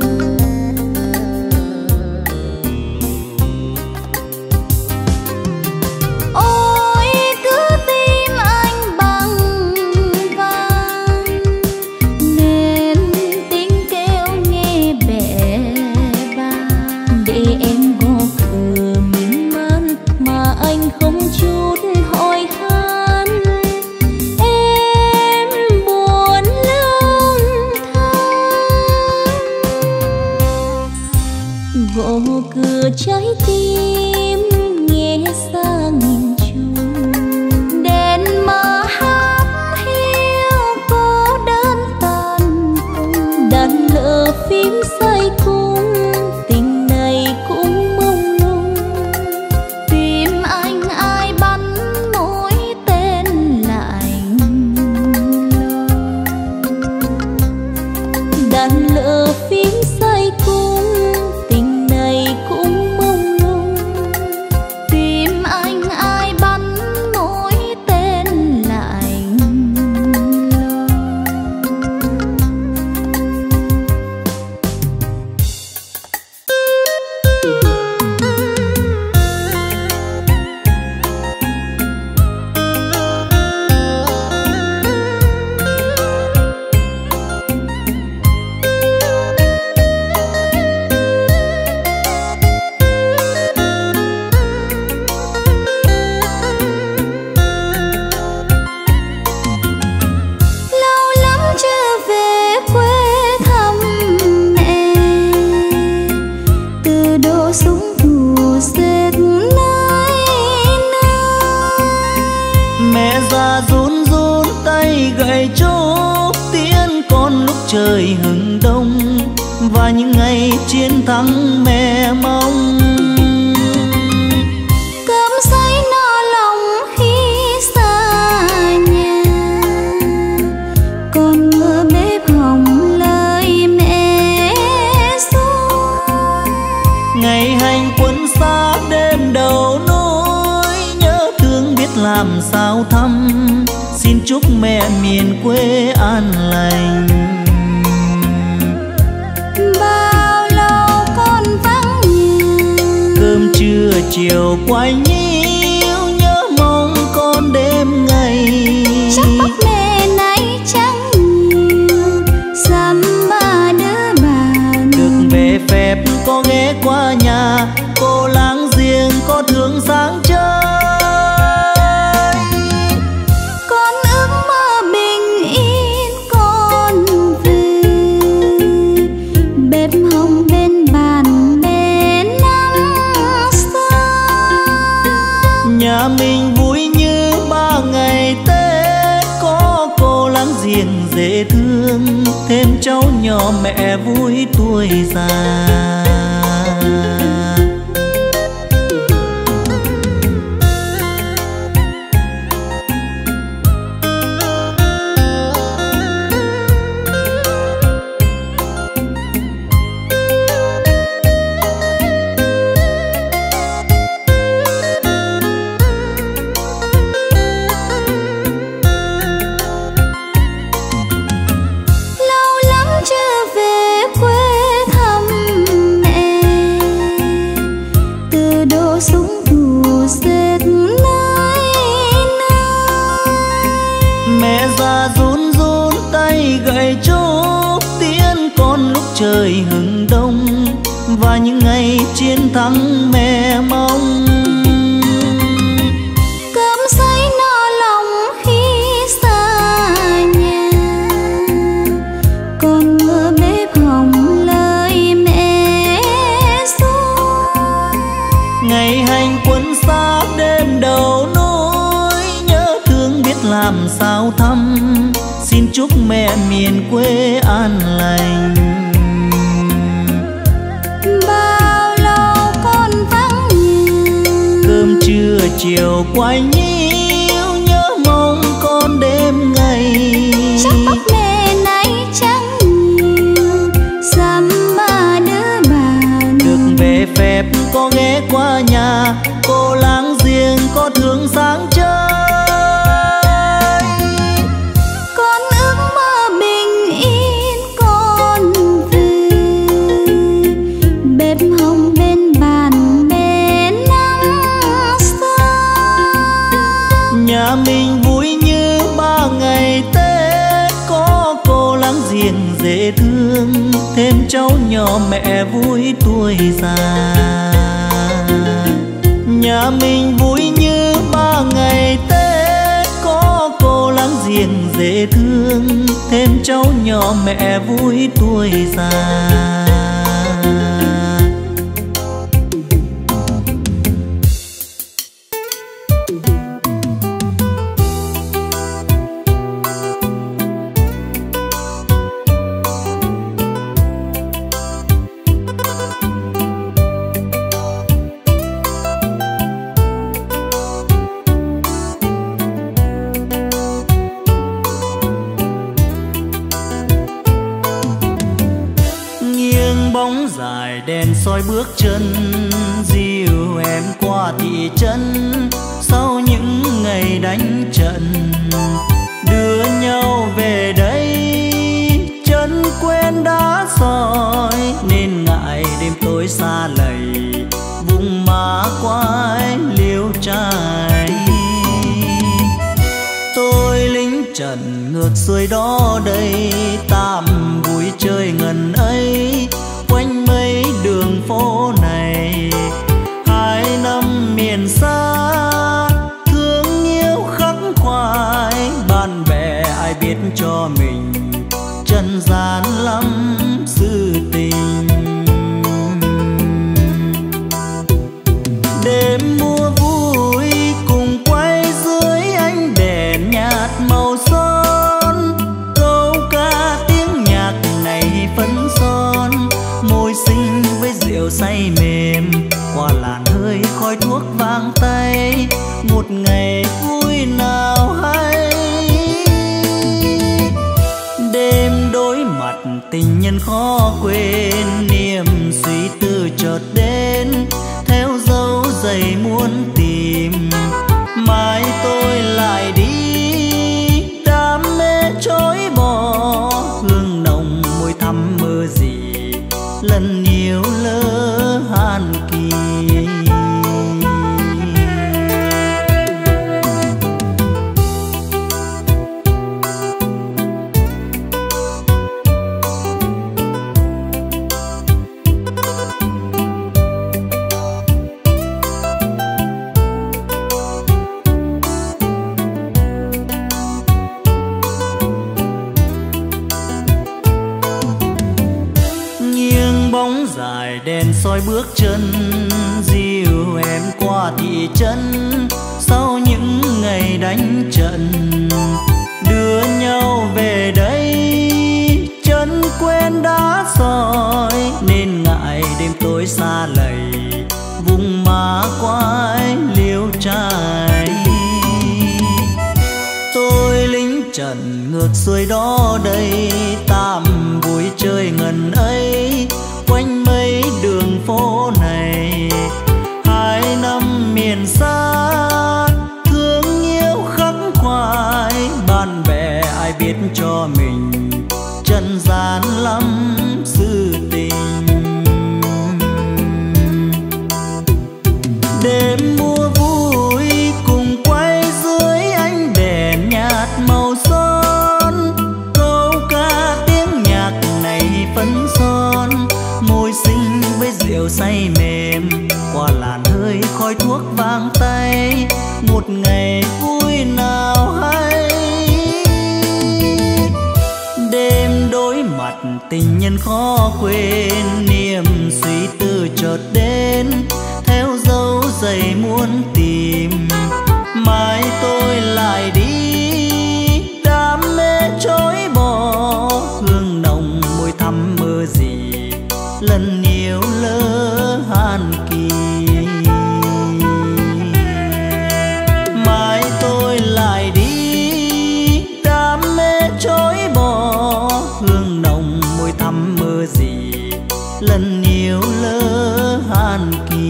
già run run tay gậy trúc tiễn con lúc trời hừng đông và những ngày chiến thắng mẹ mong. Cơm say no lòng khi xa nhà, con ngựa bếp hồng lời mẹ ru. Ngày hành quân xa đêm đầu núi, nhớ thương biết làm sao thăm, xin chúc mẹ miền quê an lành. Bao lâu con vắng nhà, Cơm trưa chiều quay nhiêu, nhớ mong con đêm ngày. chắc bác mẹ nay chẳng nhiều, dăm ba đứa bạn. Được về phép có ghé qua nhà, cô láng giềng có thương sáng chơi. Con ước mơ bình yên con về, bếp hồng bên bàn bên năm xưa. Nhà mình vui như ba ngày Tết, có cô láng giềng dễ thương, thêm cháu nhỏ mẹ vui tuổi già. Lâu lắm chưa về quê thăm mẹ, từ độ súng thủ dệt nơi nơi. Mẹ già run run tay gậy trúc tiễn con lúc trời hừng đông và những ngày chiến thắng mẹ mong. Cơm say no lòng khi xa nhà, con ngựa bếp hồng lời mẹ ru. Ngày hành quân xa đêm đầu núi, nhớ thương biết làm sao thăm, xin chúc mẹ miền quê an lành. Bao lâu con vắng nhà, Cơm trưa chiều quay nhiêu, nhớ mong con đêm ngày. chắc bác mẹ nay chẳng nhiều, dăm ba đứa bạn. Được về phép có ghé qua nhà, cô láng giềng có thương sáng chơi. Con ước mơ bình yên con về, bếp hồng bên bàn bên năm xưa. Nhà mình vui như ba ngày Tết, có cô láng giềng dễ thương, thêm cháu nhỏ mẹ vui tuổi già. Nhà mình vui như ba ngày Tết, có cô láng giềng dễ thương, thêm cháu nhỏ mẹ vui tuổi già. Bóng dài đèn soi bước chân, dìu em qua thị trấn. Sau những ngày đánh trận, đưa nhau về đây. Chân quen đã soi nên ngại đêm tối xa lầy, vùng má quái liêu trai. Tôi lính trần ngược xuôi đó đây, tạm vui chơi ngần ấy. Quanh mấy đường phố này, 2 năm miền xa, thương yêu khắc khoải. Bạn bè ai biết cho mình, trần gian lắm sự tình. Đêm mùa vui cùng quay dưới ánh đèn, đèn soi bước chân dìu em qua thị trấn. Sau những ngày đánh trận đưa nhau về đây, chân quen đã soi nên ngại đêm tối xa lầy, vùng má quái liêu trai. Tôi lính trần ngược xuôi đó đây, tạm vui chơi ngần ấy quanh mấy đường phố này. 2 năm miền xa thương yêu khắc khoải, bạn bè ai biết cho mình trần gian lắm sự tình. Đêm mùa vui cùng quay dưới ánh đèn nhạt màu son, câu ca tiếng nhạc này phấn son, môi xinh với rượu say mềm qua làn hơi khói thuốc vang tay. Một ngày vui nào hay, đêm đối mặt tình nhân khó quên, niềm suy tư chợt đến theo dấu giày muốn tìm. Mai tôi lại đi đam mê chối bỏ, hương nồng môi thắm mơ gì lần yêu lỡ han kỳ. Mai tôi lại đi đam mê chối bỏ, hương nồng môi thắm mơ gì lần yêu lỡ han kỳ.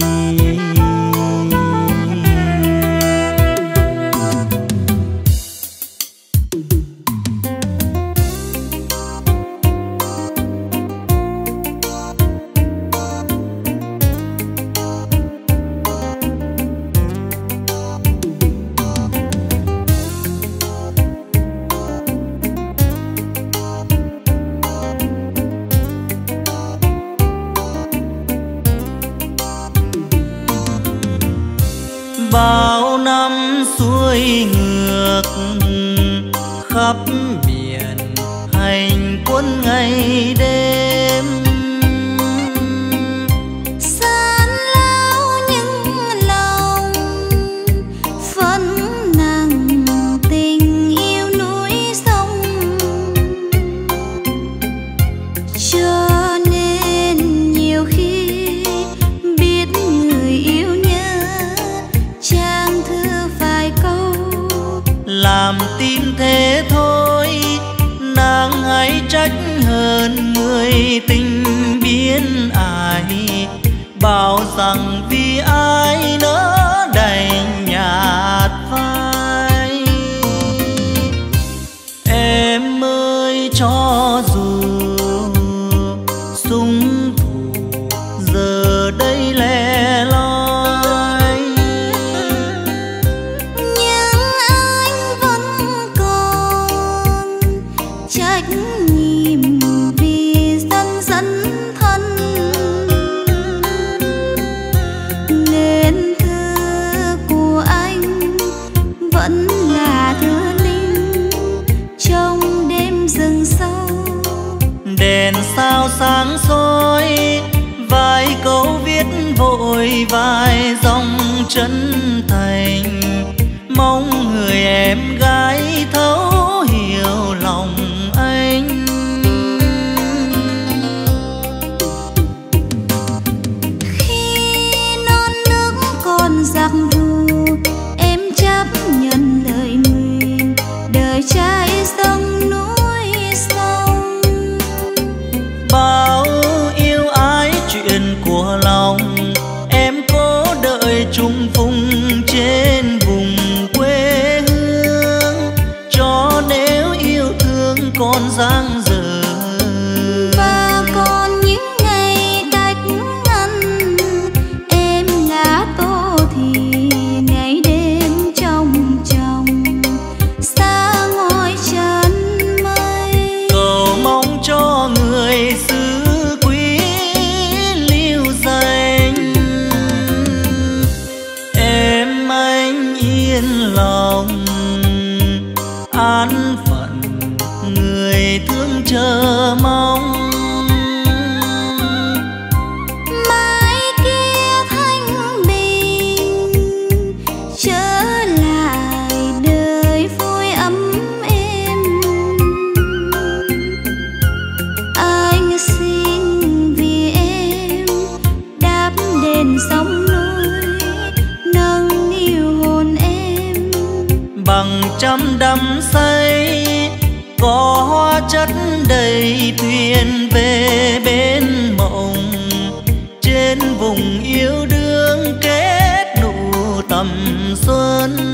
Bao năm xuôi ngược khắp miền hành quân ngày đêm, san lao những lòng phấn nặng tình yêu núi sông. Cho nên nhiều khi biết người yêu trang thư vài câu làm tin thế thôi. Nàng hãy trách hơn người tình biến ai, bảo rằng vì ai nỡ đành nhạt phai. Em ơi cho dù súng thủ giờ đây lẻ loi, nhưng anh vẫn còn trách nhiệm vì dân dẫn thân. Nên thư của anh vẫn là thư linh trong đêm rừng sâu. Đèn sao sáng soi vài câu viết vội, vài dòng chân thành, mong người em gái thấu hiểu lòng anh. Khi non nước còn giặc thù, em chấp nhận lời nguyện đời trai sông núi sông. Bao yêu ái chuyện của lòng, em cố đợi chung phùng trên vùng quê hương, cho nếu yêu thương còn dang dở. Và còn những ngày cách ngăn, em là tô thì ngày đêm trong trong xa ngôi chân mây. Cầu mong cho người xứ quý lưu danh, em anh yên lòng an phận người thương chờ mong. trăm đắm say, có hóa chất đầy thuyền về bên mộng. Trên vùng yêu đương kết nụ tầm xuân.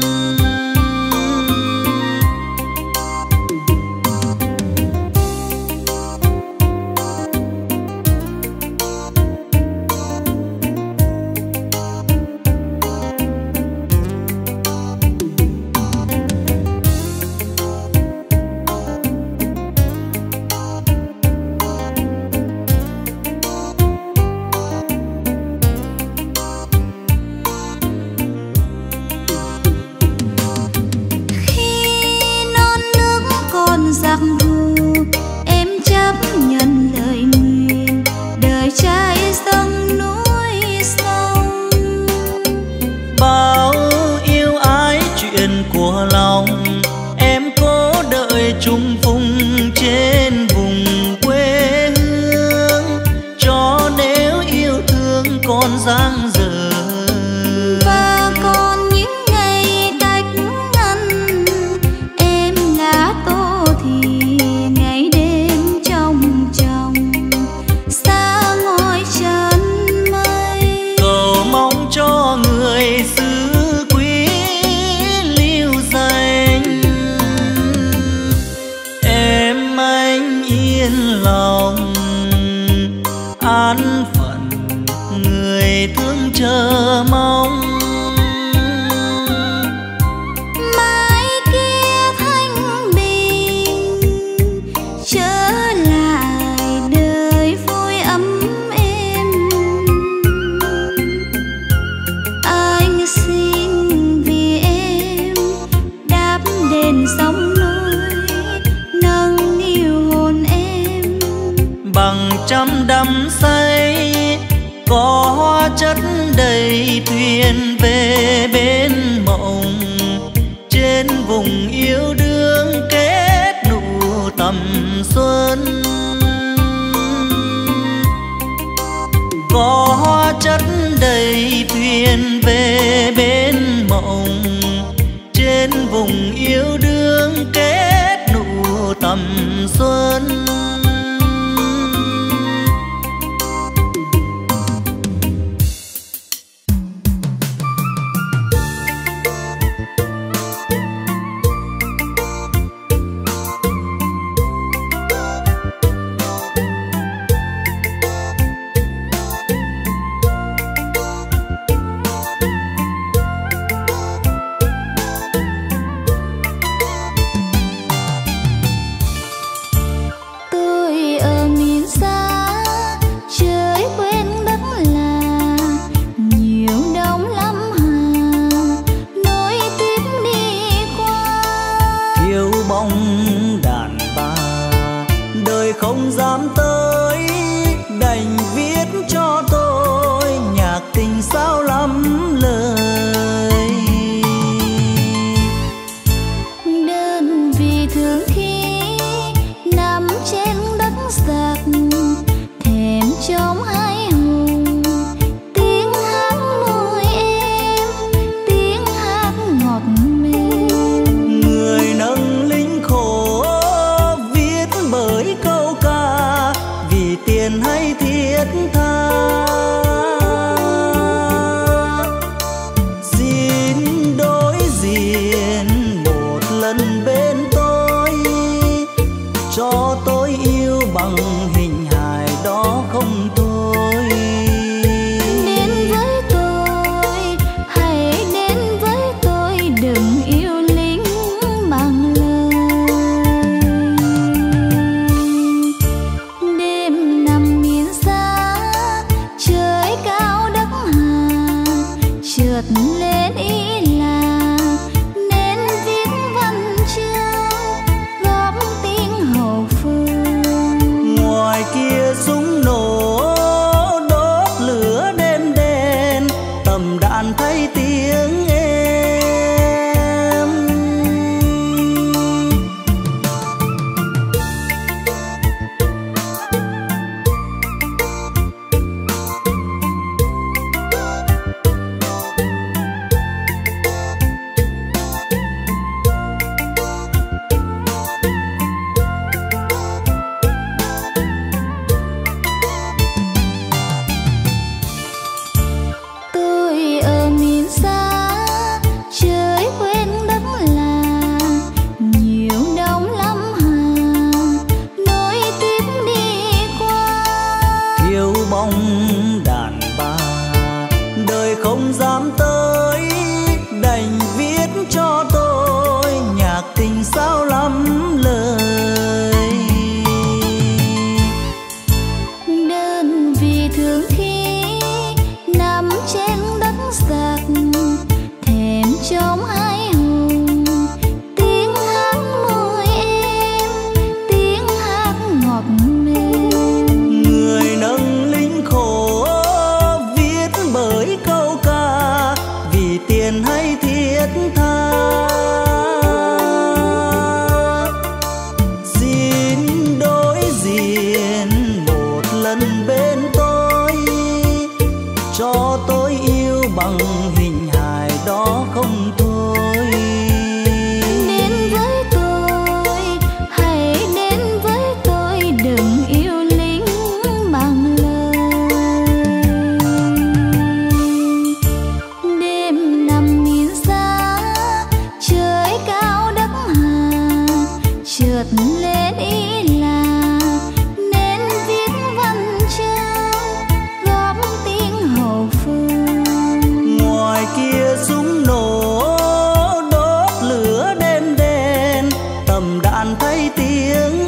lên ý là nên viết văn chương góp tiếng hậu phương. Ngoài kia súng nổ đốt lửa đêm đen, tầm đạn thấy tiếng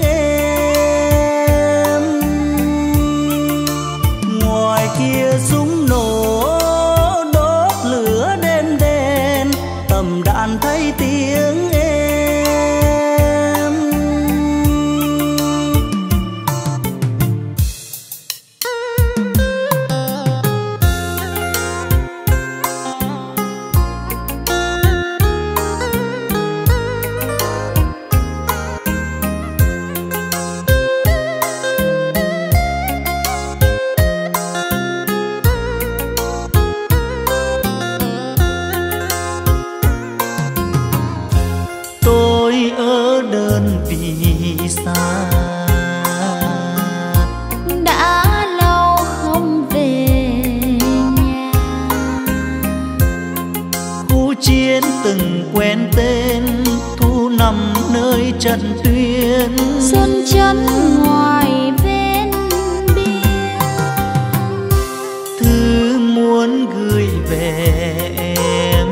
êm. Ngoài kia súng nổ đốt lửa đêm đen, tầm đạn thấy tiếng êm. Tôi ở đơn vị xa, đã lâu không về nhà. khu chiến từng quen tên, thu nằm nơi trận tuyến. Xuân chân ngoài ven biên, Thư muốn gửi về em,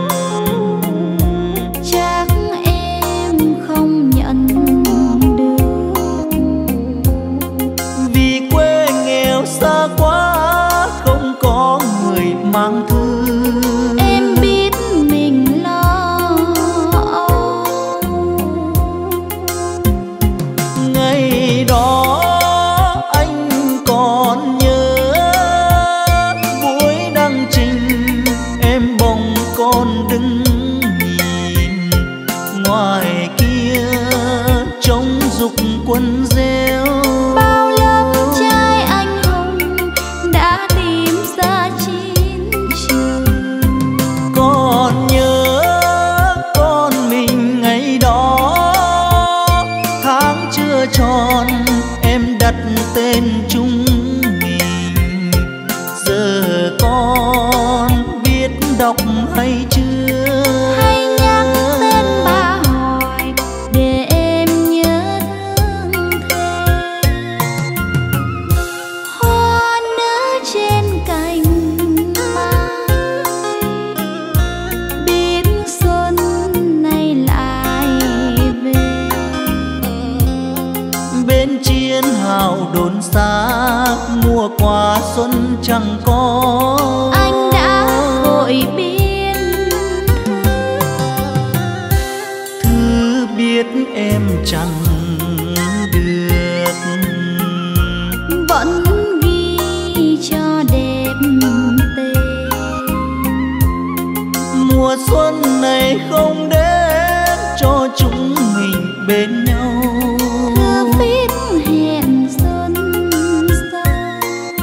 chắc em không nhận được. vì quê nghèo xa quá, không có người mang thư. Em biết mình lo âu. Ngày đó anh còn nhớ, buổi đăng trình em bồng con đứng nhìn. Ngoài kia trống dục quân reo, Bao lớp trai anh hùng đã tìm ra chiến trường. còn nhớ con mình ngày đó. Tháng chưa tròn em đặt tên chúng mình, giờ con biết đọc hay chưa? Hãy nhắc tên bà hỏi để em nhớ thương thêm. Hoa nở trên cành mai, biết xuân nay lại về. Bên chiến hào đồn xác, mùa qua xuân chẳng có. Anh đã vội biên Thư biết em chẳng được, vẫn ghi cho đẹp tên. mùa xuân này không đến cho chúng mình bên nhau. Thưa viết hẹn xuân sau.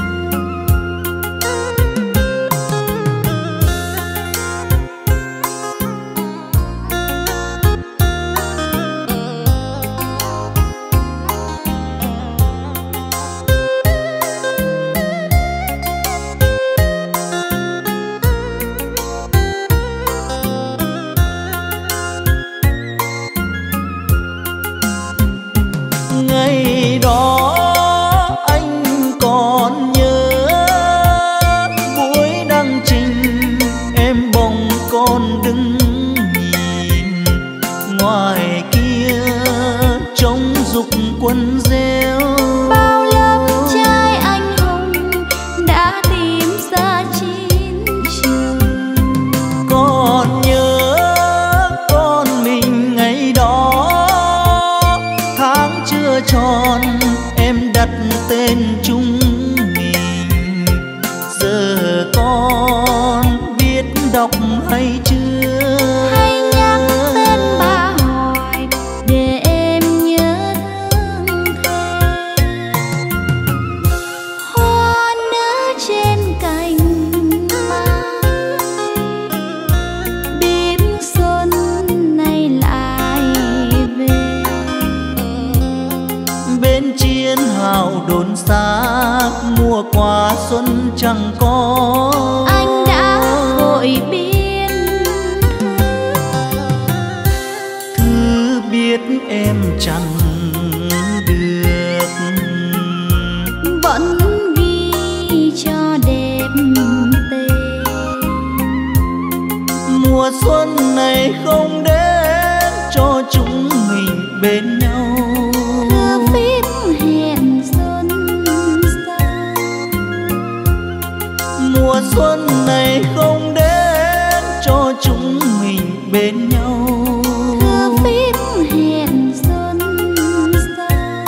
Ngày đó anh còn nhớ, buổi đăng trình em bồng con đứng nhìn. Ngoài kia trống dục quân reo, Bao lớp trai anh hùng đã tìm ra chiến trường. còn nhớ con mình ngày đó. Tháng chưa tròn em đặt tên chúng mình, giờ con biết đọc hay chưa? Hãy nhắc tên bà hỏi để em nhớ thương thêm. Hoa nở trên cành mai, biết xuân nay lại về. Bên chiến hào đồn xác, mùa qua xuân chẳng có. Anh đã vội biên Thư biết biết em chẳng được. Vẫn ghi cho đẹp tê. Mùa xuân này không đến cho chúng mình bên nhau. Thơ viết hẹn xuân xa. Mùa xuân này không đến cho chúng mình bên nhau. Thơ viết hẹn xuân xa.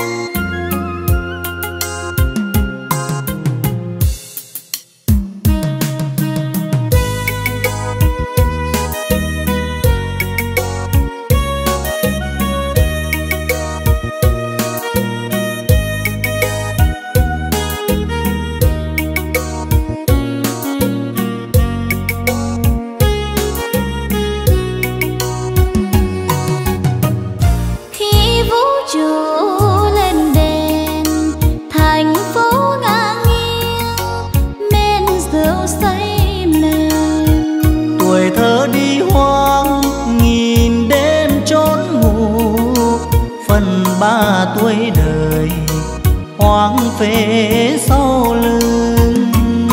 Ba tuổi đời hoang phế sau lưng.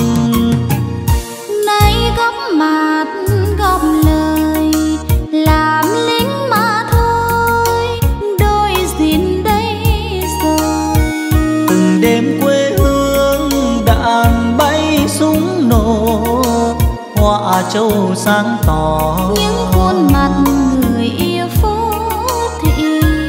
Nay góp mặt góp lời làm lính mà thôi, đôi gìn đây rồi. Từng đêm quê hương đạn bay súng nổ, họa châu sáng tỏ những khuôn mặt người yêu phố thị.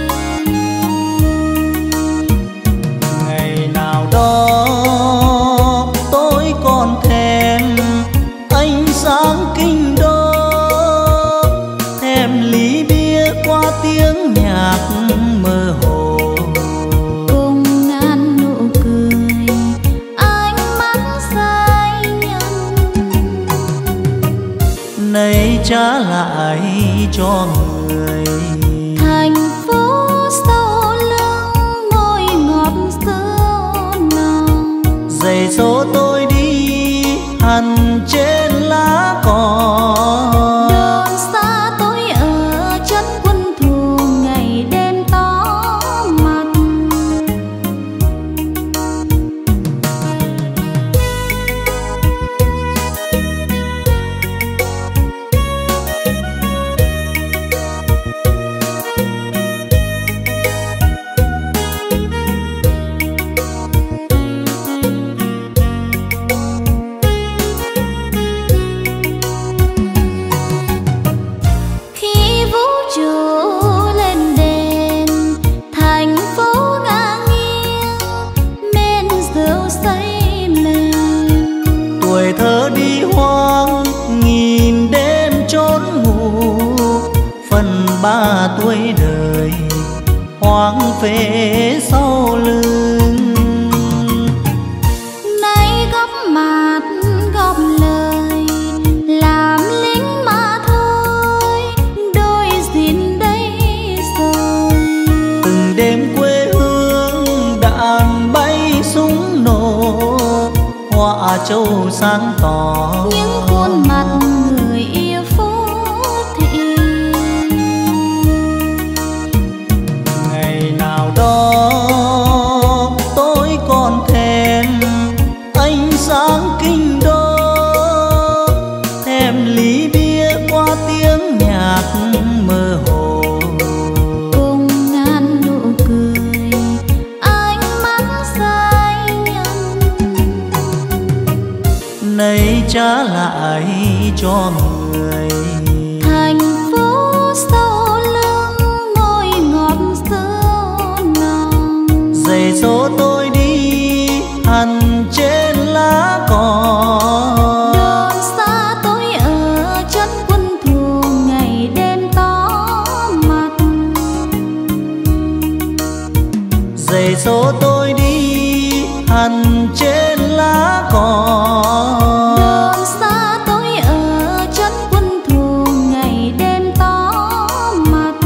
Đó tôi còn thèm ánh sáng kinh đô, thèm ly bia qua tiếng nhạc mơ hồ, cùng ngàn nụ cười ánh mắt say nhân. nay trả lại cho người thành phố sâu lưng môi ngọt sữa nồng. giày số tôi đi hằn trên lá cỏ, Đồn xa tôi ở chân quân thù ngày đêm tỏ mặt. thơ đi hoang nghìn đêm trốn ngủ, phần ba tuổi đời hoang phế sau lưng. Nay góp mặt góp lời làm lính mà thôi, đôi gìn đây rồi. Từng đêm quê hương đạn bay súng nổ, họa châu sáng tỏ những khuôn mặt người yêu phố thị. ngày nào đó tôi còn thèm ánh sáng kinh đô, thèm ly bia qua tiếng nhạc mơ hồ, cùng ngàn nụ cười ánh mắt say nhân. nay trả lại cho người Thành phố sâu lưng môi ngọt sữa nồng. giày số tôi đi hằn trên lá cỏ, Đồn xa tôi ở chân quân thù ngày đêm tỏ mặt. giày số tôi đi hằn trên lá cỏ. Đồn xa tôi ở chân quân thù ngày đêm tỏ mặt.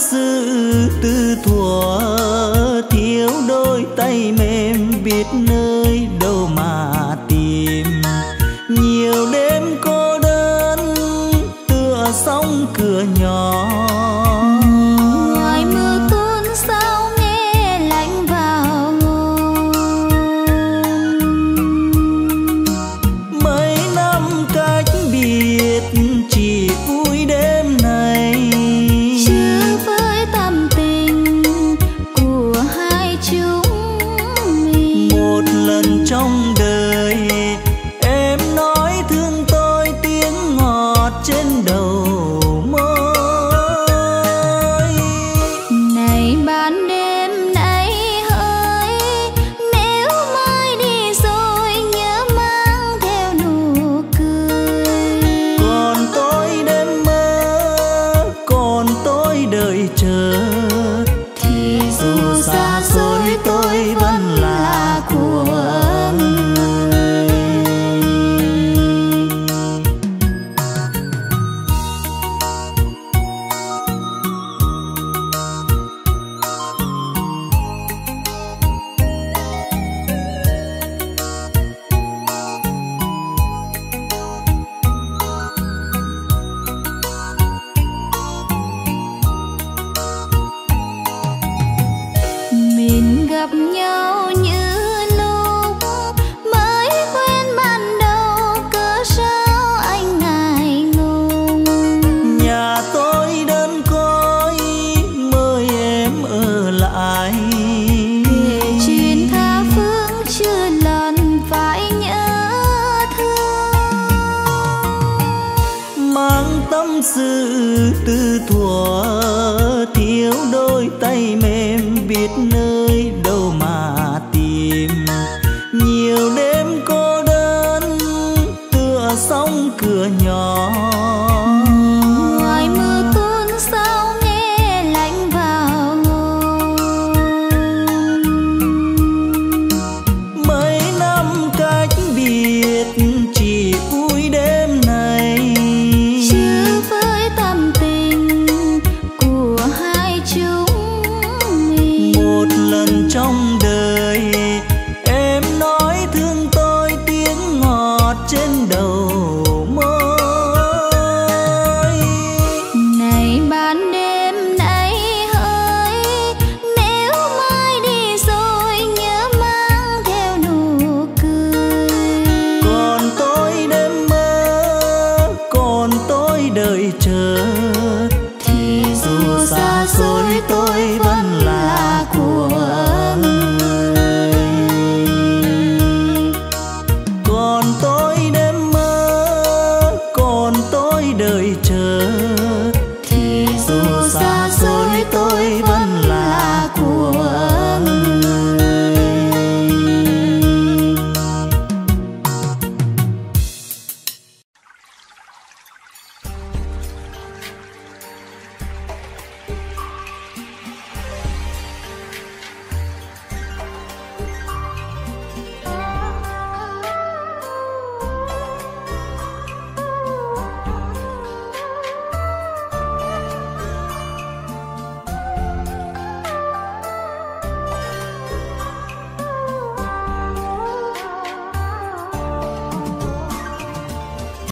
sự từ thuở, thiếu đôi tay mềm biết nơi đâu mà tìm. Nhiều đêm cô đơn tựa sóng cửa nhỏ, ngoài mưa tuôn sao nghe lạnh vào hồn. Mấy năm cách biệt chỉ vui đêm này, Chưa với tâm tình của hai chúng mình. một lần trong đời em nói thương tôi tiếng ngọt trên đầu môi. Này ban đêm nay hỡi, nếu mai đi rồi nhớ mang theo nụ cười. Còn tôi đêm mơ, còn tôi đợi chờ, Thì dù xa xôi tôi vẫn là của người. Mình gặp nhau như lúc mới quen ban đầu, cớ sao anh ngại ngùng. Nhà tôi đơn côi mời em ở lại, Kể chuyện tha phương chưa lần phải nhớ thương. mang tâm sự từ thuở, thiếu đôi tay mềm biết nơi đâu mà tìm. Nhiều đêm cô đơn tựa sóng cửa nhỏ,